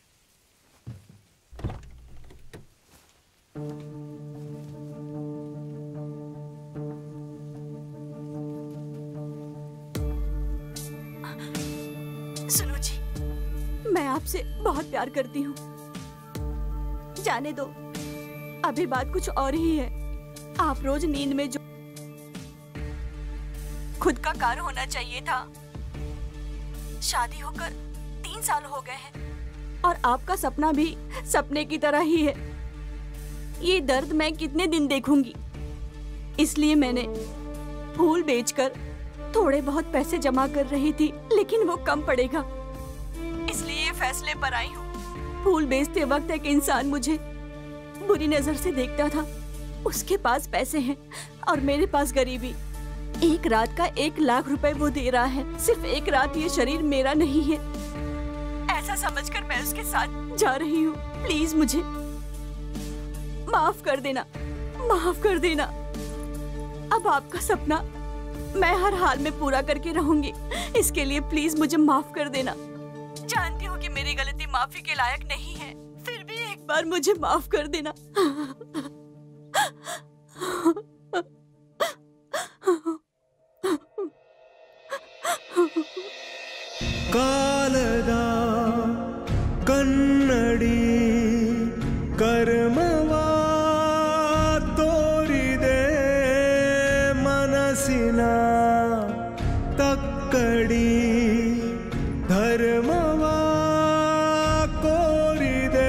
सुनो जी, मैं आपसे बहुत प्यार करती हूँ। जाने दो, अभी बात कुछ और ही है। आप रोज नींद में जो खुद का कार होना चाहिए था। शादी होकर 3 साल हो गए हैं और आपका सपना भी सपने की तरह ही है। ये दर्द मैं कितने दिन देखूंगी? इसलिए मैंने फूल बेचकर थोड़े बहुत पैसे जमा कर रही थी, लेकिन वो कम पड़ेगा, इसलिए ये फैसले पर आई हूँ। फूल बेचते वक्त एक इंसान मुझे बुरी नजर से देखता था। उसके पास पैसे हैं और मेरे पास गरीबी। एक रात का 1 लाख रुपए वो दे रहा है। सिर्फ एक रात। ये शरीर मेरा नहीं है, ऐसा समझकर मैं उसके साथ जा रही हूँ। प्लीज मुझे माफ कर देना, माफ कर देना। अब आपका सपना मैं हर हाल में पूरा करके रहूंगी। इसके लिए प्लीज मुझे माफ कर देना। जानती हूँ कि मेरी गलती माफी के लायक नहीं है, फिर भी एक बार मुझे माफ कर देना। ಕಾಲದ ಕನ್ನಡಿ ಕರ್ಮವಾ ತೋರಿದೆ ಮನಸ್ಸಿನ ತಕ್ಕಡಿ ಧರ್ಮವಾ ಕೋರಿದೆ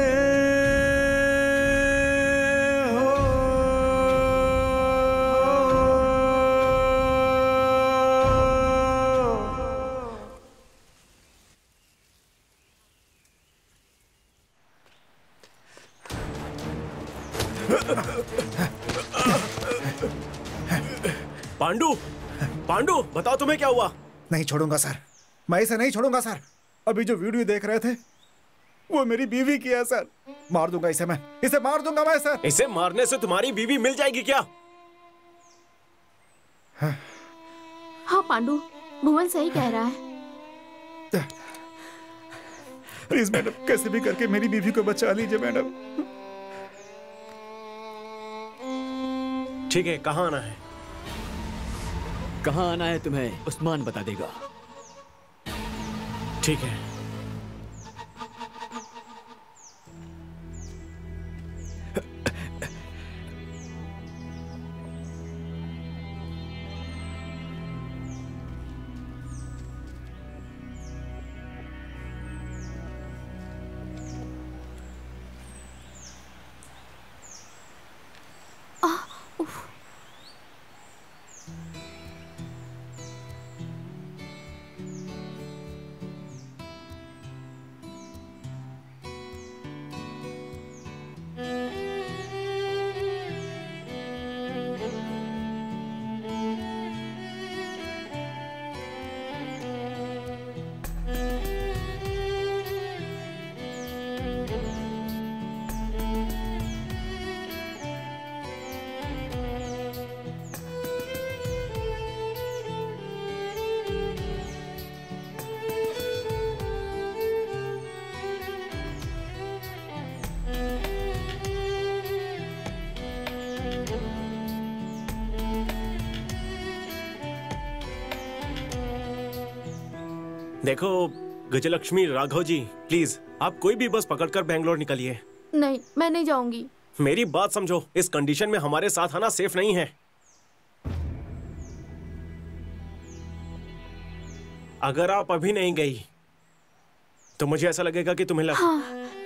पांडु, पांडु, बताओ तुम्हें क्या हुआ? नहीं छोड़ूंगा सर, मैं इसे नहीं छोड़ूंगा सर। अभी जो वीडियो देख रहे थे वो मेरी बीवी की है सर। मार दूंगा इसे, मैं इसे मार दूंगा मैं सर। इसे मारने से तुम्हारी बीवी मिल जाएगी क्या? हाँ पांडु, भुवन सही कह रहा है। प्लीज मैडम, कैसे भी करके मेरी बीवी को बचा लीजिए मैडम। ठीक है, कहाँ आना है? कहाँ आना है तुम्हें उस्मान बता देगा। ठीक है। देखो गजलक्ष्मी, राघव जी, प्लीज आप कोई भी बस पकड़कर बेंगलोर निकलिए। नहीं, मैं नहीं जाऊंगी। मेरी बात समझो, इस कंडीशन में हमारे साथ आना सेफ नहीं है। अगर आप अभी नहीं गई तो मुझे ऐसा लगेगा कि तुम्हें हाँ।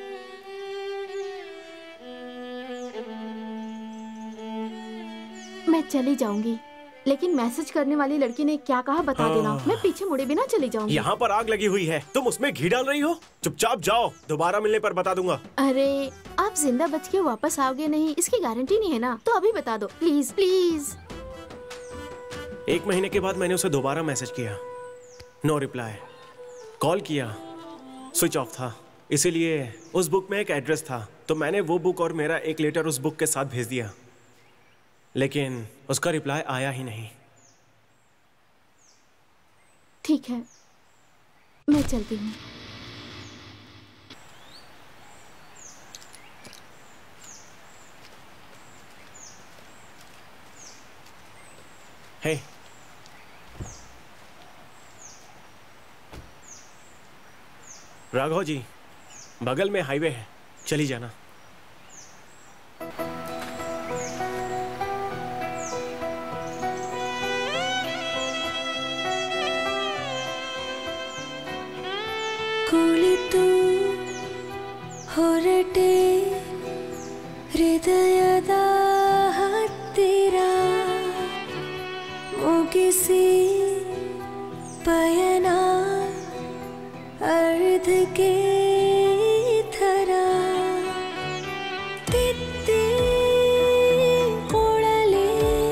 मैं चली जाऊंगी, लेकिन मैसेज करने वाली लड़की ने क्या कहा बता देना। मैं पीछे मुड़े बिना चली जाऊंगी। यहाँ पर आग लगी हुई है, तुम उसमें घी डाल रही हो। चुपचाप जाओ, दोबारा मिलने पर बता दूंगा। अरे आप जिंदा बच के वापस आओगे नहीं, इसकी गारंटी नहीं है ना, तो अभी बता दो प्लीज प्लीज। 1 महीने के बाद मैंने उसे दोबारा मैसेज किया, नो रिप्लाई। कॉल किया, स्विच ऑफ था। इसीलिए उस बुक में एक एड्रेस था, तो मैंने वो बुक और मेरा एक लेटर उस बुक के साथ भेज दिया, लेकिन उसका रिप्लाई आया ही नहीं। ठीक है, मैं चलती हूँ। हे, राघव जी, बगल में हाईवे है, चली जाना। ಕುಳಿತು ಹೊರಟೆ ಹೃದಯದ ಹತ್ತಿರ ಮುಗಿಸಿ ಪಯಣ ಅರ್ಧಕ್ಕೆ ಥರ ತಿತ್ತಿ ಕೊಳಲೆ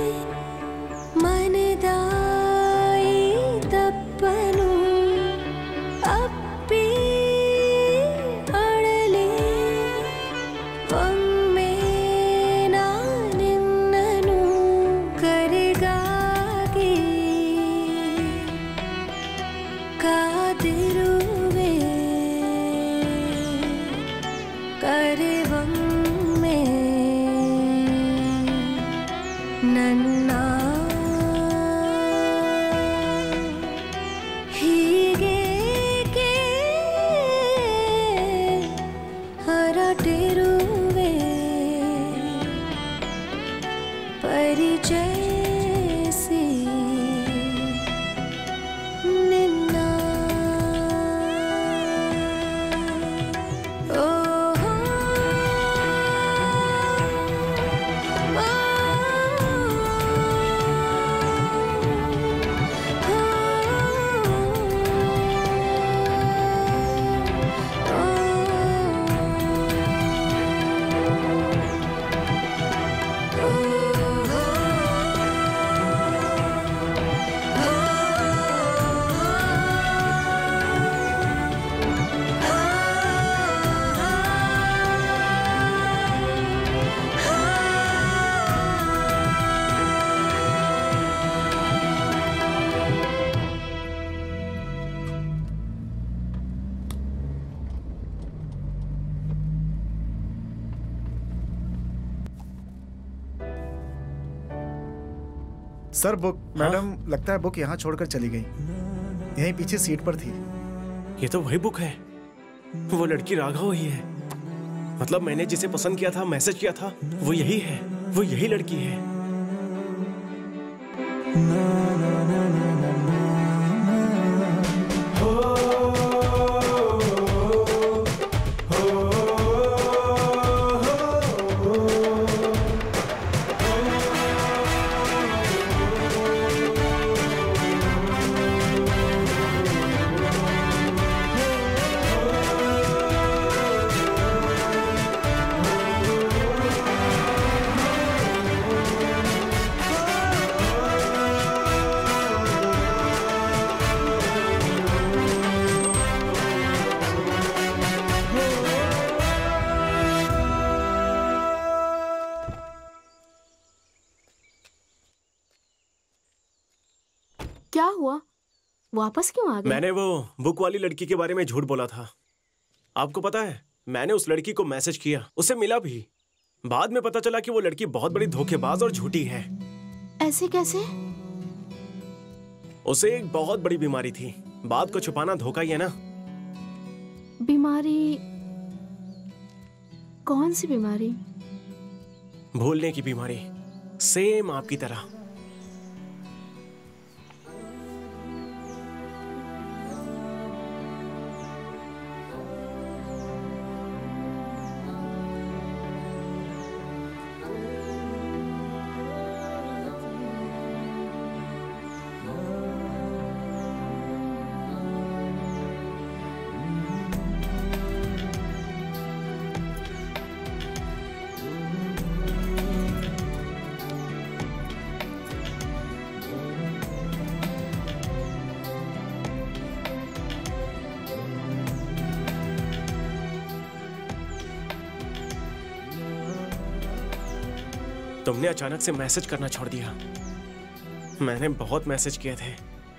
ಮನದಾಯಿ ತಪ್ಪನು ಅಪ್ಪಿ ಅಳಲೆ ಒಮ್ಮೆ ನಾನಿನ್ನನು ಕರೆಗಾಗಿ ಕಾದಿರುವೆ ಕರೆವೊಮ್ಮೆ ನನ್ನ ಹೀಗೇಕೆ ಹೊರಟಿರುವೆ ಪರಿಚಯಿಸಿ ನಿನ್ನ ಓಹೋ सर बुक। मैडम लगता है बुक यहाँ छोड़कर चली गई। यहीं पीछे सीट पर थी। ये तो वही बुक है, वो लड़की राघव ही है। मतलब मैंने जिसे पसंद किया था, मैसेज किया था, वो यही है, वो यही लड़की है। क्या हुआ? वापस क्यों आ गए? मैंने वो बुक वाली लड़की के बारे में झूठ बोला था। आपको पता है, मैंने उस लड़की को मैसेज किया, उसे मिला भी। बाद में पता चला कि वो लड़की बहुत बड़ी धोखेबाज और झूठी है। ऐसे कैसे? उसे एक बहुत बड़ी बीमारी थी। बात को छुपाना धोखा ही है ना। बीमारी? कौन सी बीमारी? भूलने की बीमारी, सेम आपकी तरह। तुमने अचानक से मैसेज करना छोड़ दिया। मैंने बहुत मैसेज किए थे।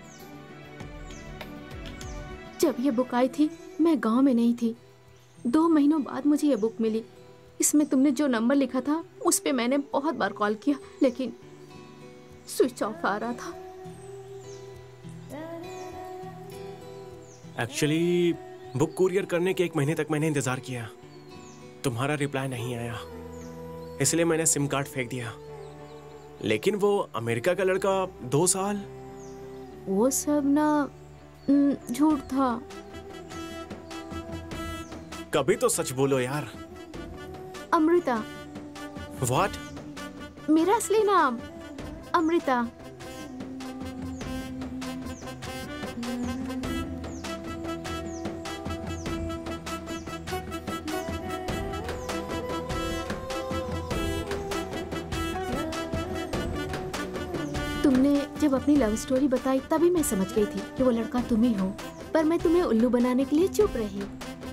जब ये बुक आई थी मैं गांव में नहीं थी। 2 महीनों बाद मुझे ये बुक मिली। इसमें तुमने जो नंबर लिखा था उस पे मैंने बहुत बार कॉल किया, लेकिन स्विच ऑफ आ रहा था। एक्चुअली बुक कुरियर करने के 1 महीने तक मैंने इंतजार किया। तुम्हारा रिप्लाई नहीं आया, इसलिए मैंने सिम कार्ड फेंक दिया। लेकिन वो अमेरिका का लड़का 2 साल, वो सब ना झूठ था। कभी तो सच बोलो यार। अमृता। व्हाट? मेरा असली नाम अमृता। तुमने जब अपनी लव स्टोरी बताई तभी मैं समझ गई थी कि वो लड़का तुम ही हो, पर मैं तुम्हें उल्लू बनाने के लिए चुप रही।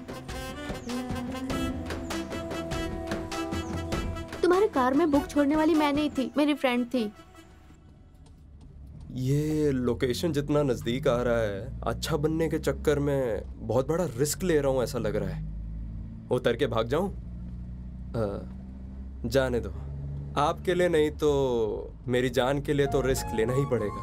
तुम्हारे कार में बुक छोड़ने वाली मैं नहीं थी, मेरी फ्रेंड थी। ये लोकेशन जितना नजदीक आ रहा है, अच्छा बनने के चक्कर में बहुत बड़ा रिस्क ले रहा हूं ऐसा लग रहा है। उतर के भाग जाऊं? जाने दो, आपके लिए नहीं तो मेरी जान के लिए तो रिस्क लेना ही पड़ेगा।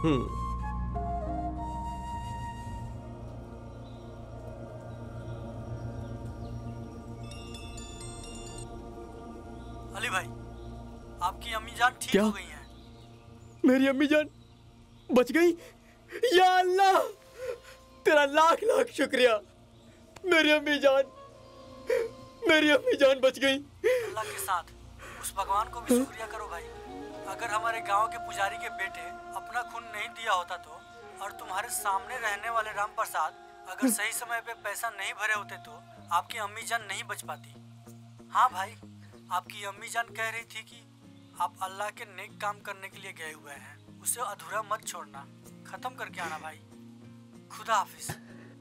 अली भाई, आपकी अम्मी जान ठीक हो गई हैं। मेरी अम्मी जान बच गई? या अल्लाह, तेरा लाख लाख शुक्रिया। मेरी अम्मी जान बच गई। अल्लाह के साथ उस भगवान को भी शुक्रिया करो भाई। अगर हमारे गांव के पुजारी के बेटे अपना खून नहीं दिया होता तो, और तुम्हारे सामने रहने वाले राम प्रसाद अगर सही समय पे पैसा नहीं भरे होते तो आपकी अम्मी जान नहीं बच पाती। हाँ भाई, आपकी अम्मी जान कह रही थी कि आप अल्लाह के नेक काम करने के लिए गए हुए हैं, उसे अधूरा मत छोड़ना, खत्म करके आना भाई। खुदा हाफिज।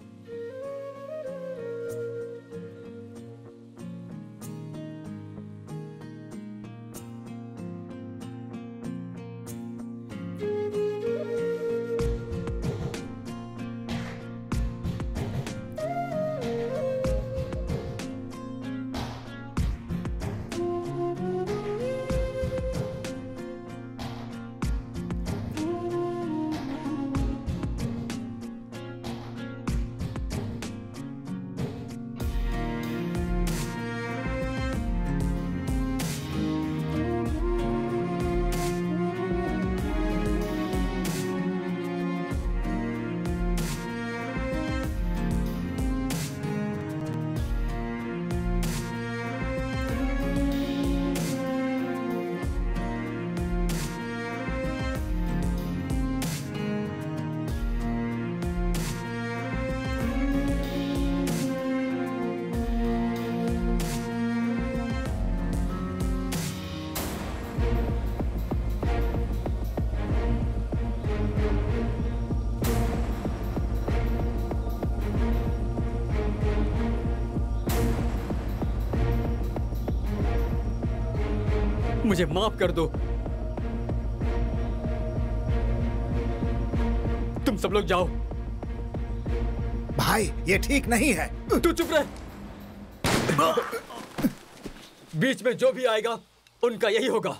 मुझे माफ कर दो। तुम सब लोग जाओ। भाई, ये ठीक नहीं है। तू चुप रह। बीच में जो भी आएगा उनका यही होगा।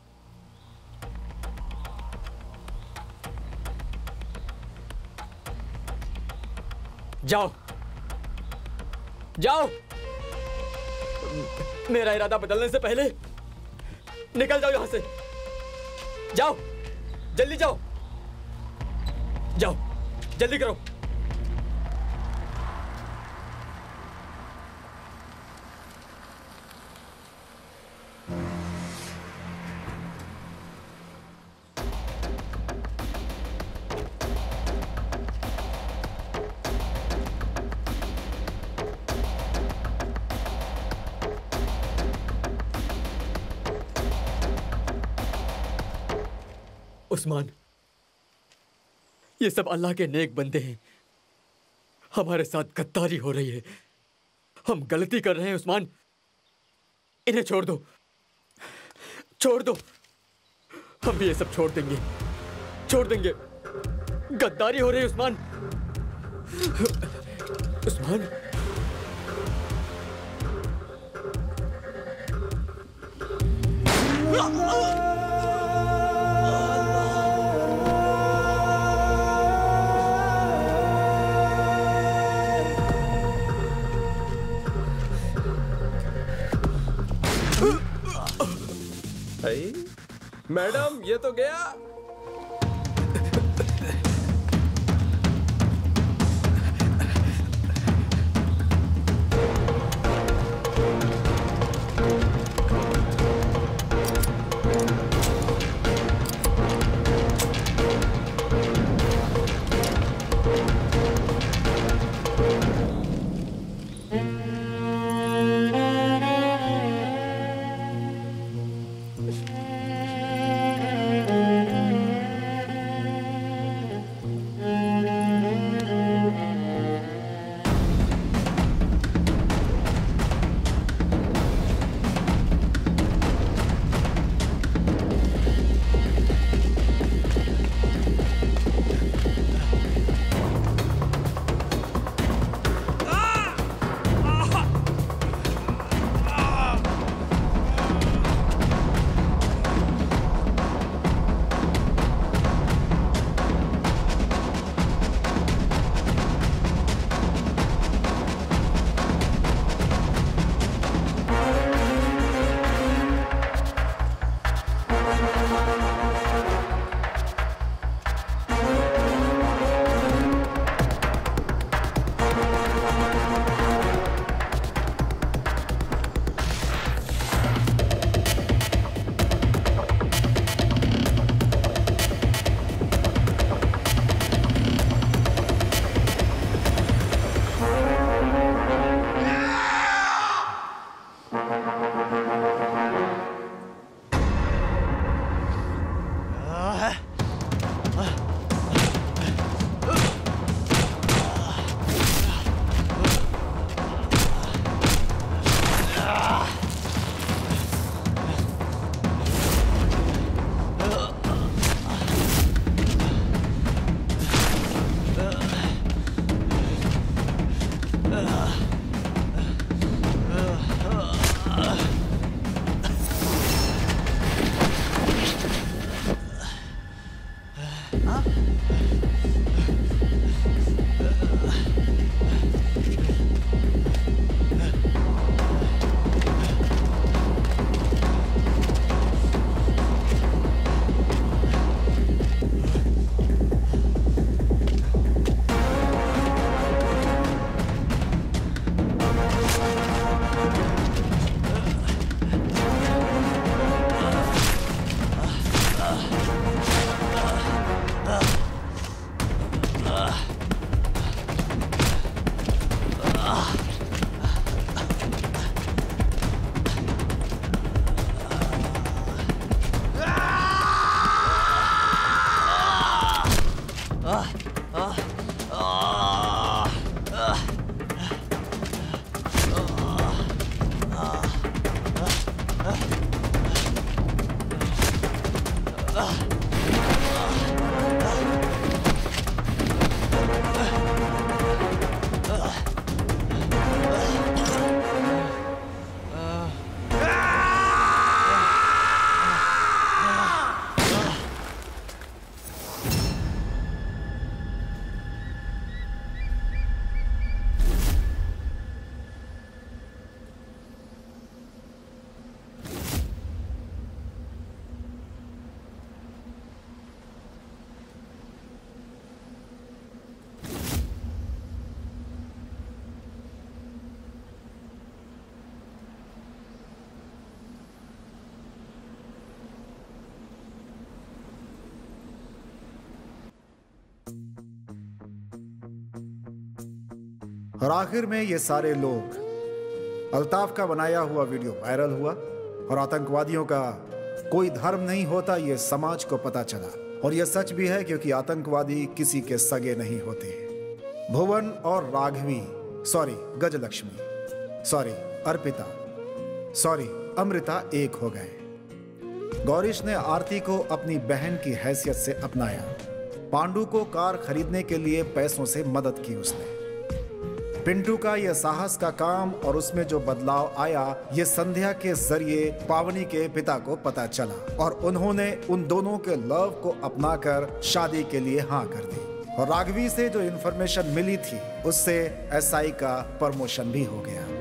जाओ जाओ। मेरा इरादा बदलने से पहले निकल जाओ यहां से। जाओ, जल्दी जाओ, जाओ, जल्दी करो। उस्मान, ये सब अल्लाह के नेक बंदे हैं। हमारे साथ गद्दारी हो रही है। हम गलती कर रहे हैं उस्मान। इन्हें छोड़ दो, छोड़ दो। हम भी ये सब छोड़ देंगे, छोड़ देंगे। गद्दारी हो रही है उस्मान। उस्मान, मैडम, ये तो गया। और आखिर में ये सारे लोग, अल्ताफ का बनाया हुआ वीडियो वायरल हुआ और आतंकवादियों का कोई धर्म नहीं होता ये समाज को पता चला। और ये सच भी है क्योंकि आतंकवादी किसी के सगे नहीं होते। भुवन और Raghavi, sorry Gajalakshmi, sorry Arpita, sorry Amrita एक हो गए। गौरीश ने आरती को अपनी बहन की हैसियत से अपनाया। पांडु को कार खरीदने के लिए पैसों से मदद की उसने। पिंटू का यह साहस का काम और उसमें जो बदलाव आया ये संध्या के जरिए पावनी के पिता को पता चला और उन्होंने उन दोनों के लव को अपनाकर शादी के लिए हाँ कर दी। और राघवी से जो इन्फॉर्मेशन मिली थी उससे एसआई का प्रमोशन भी हो गया।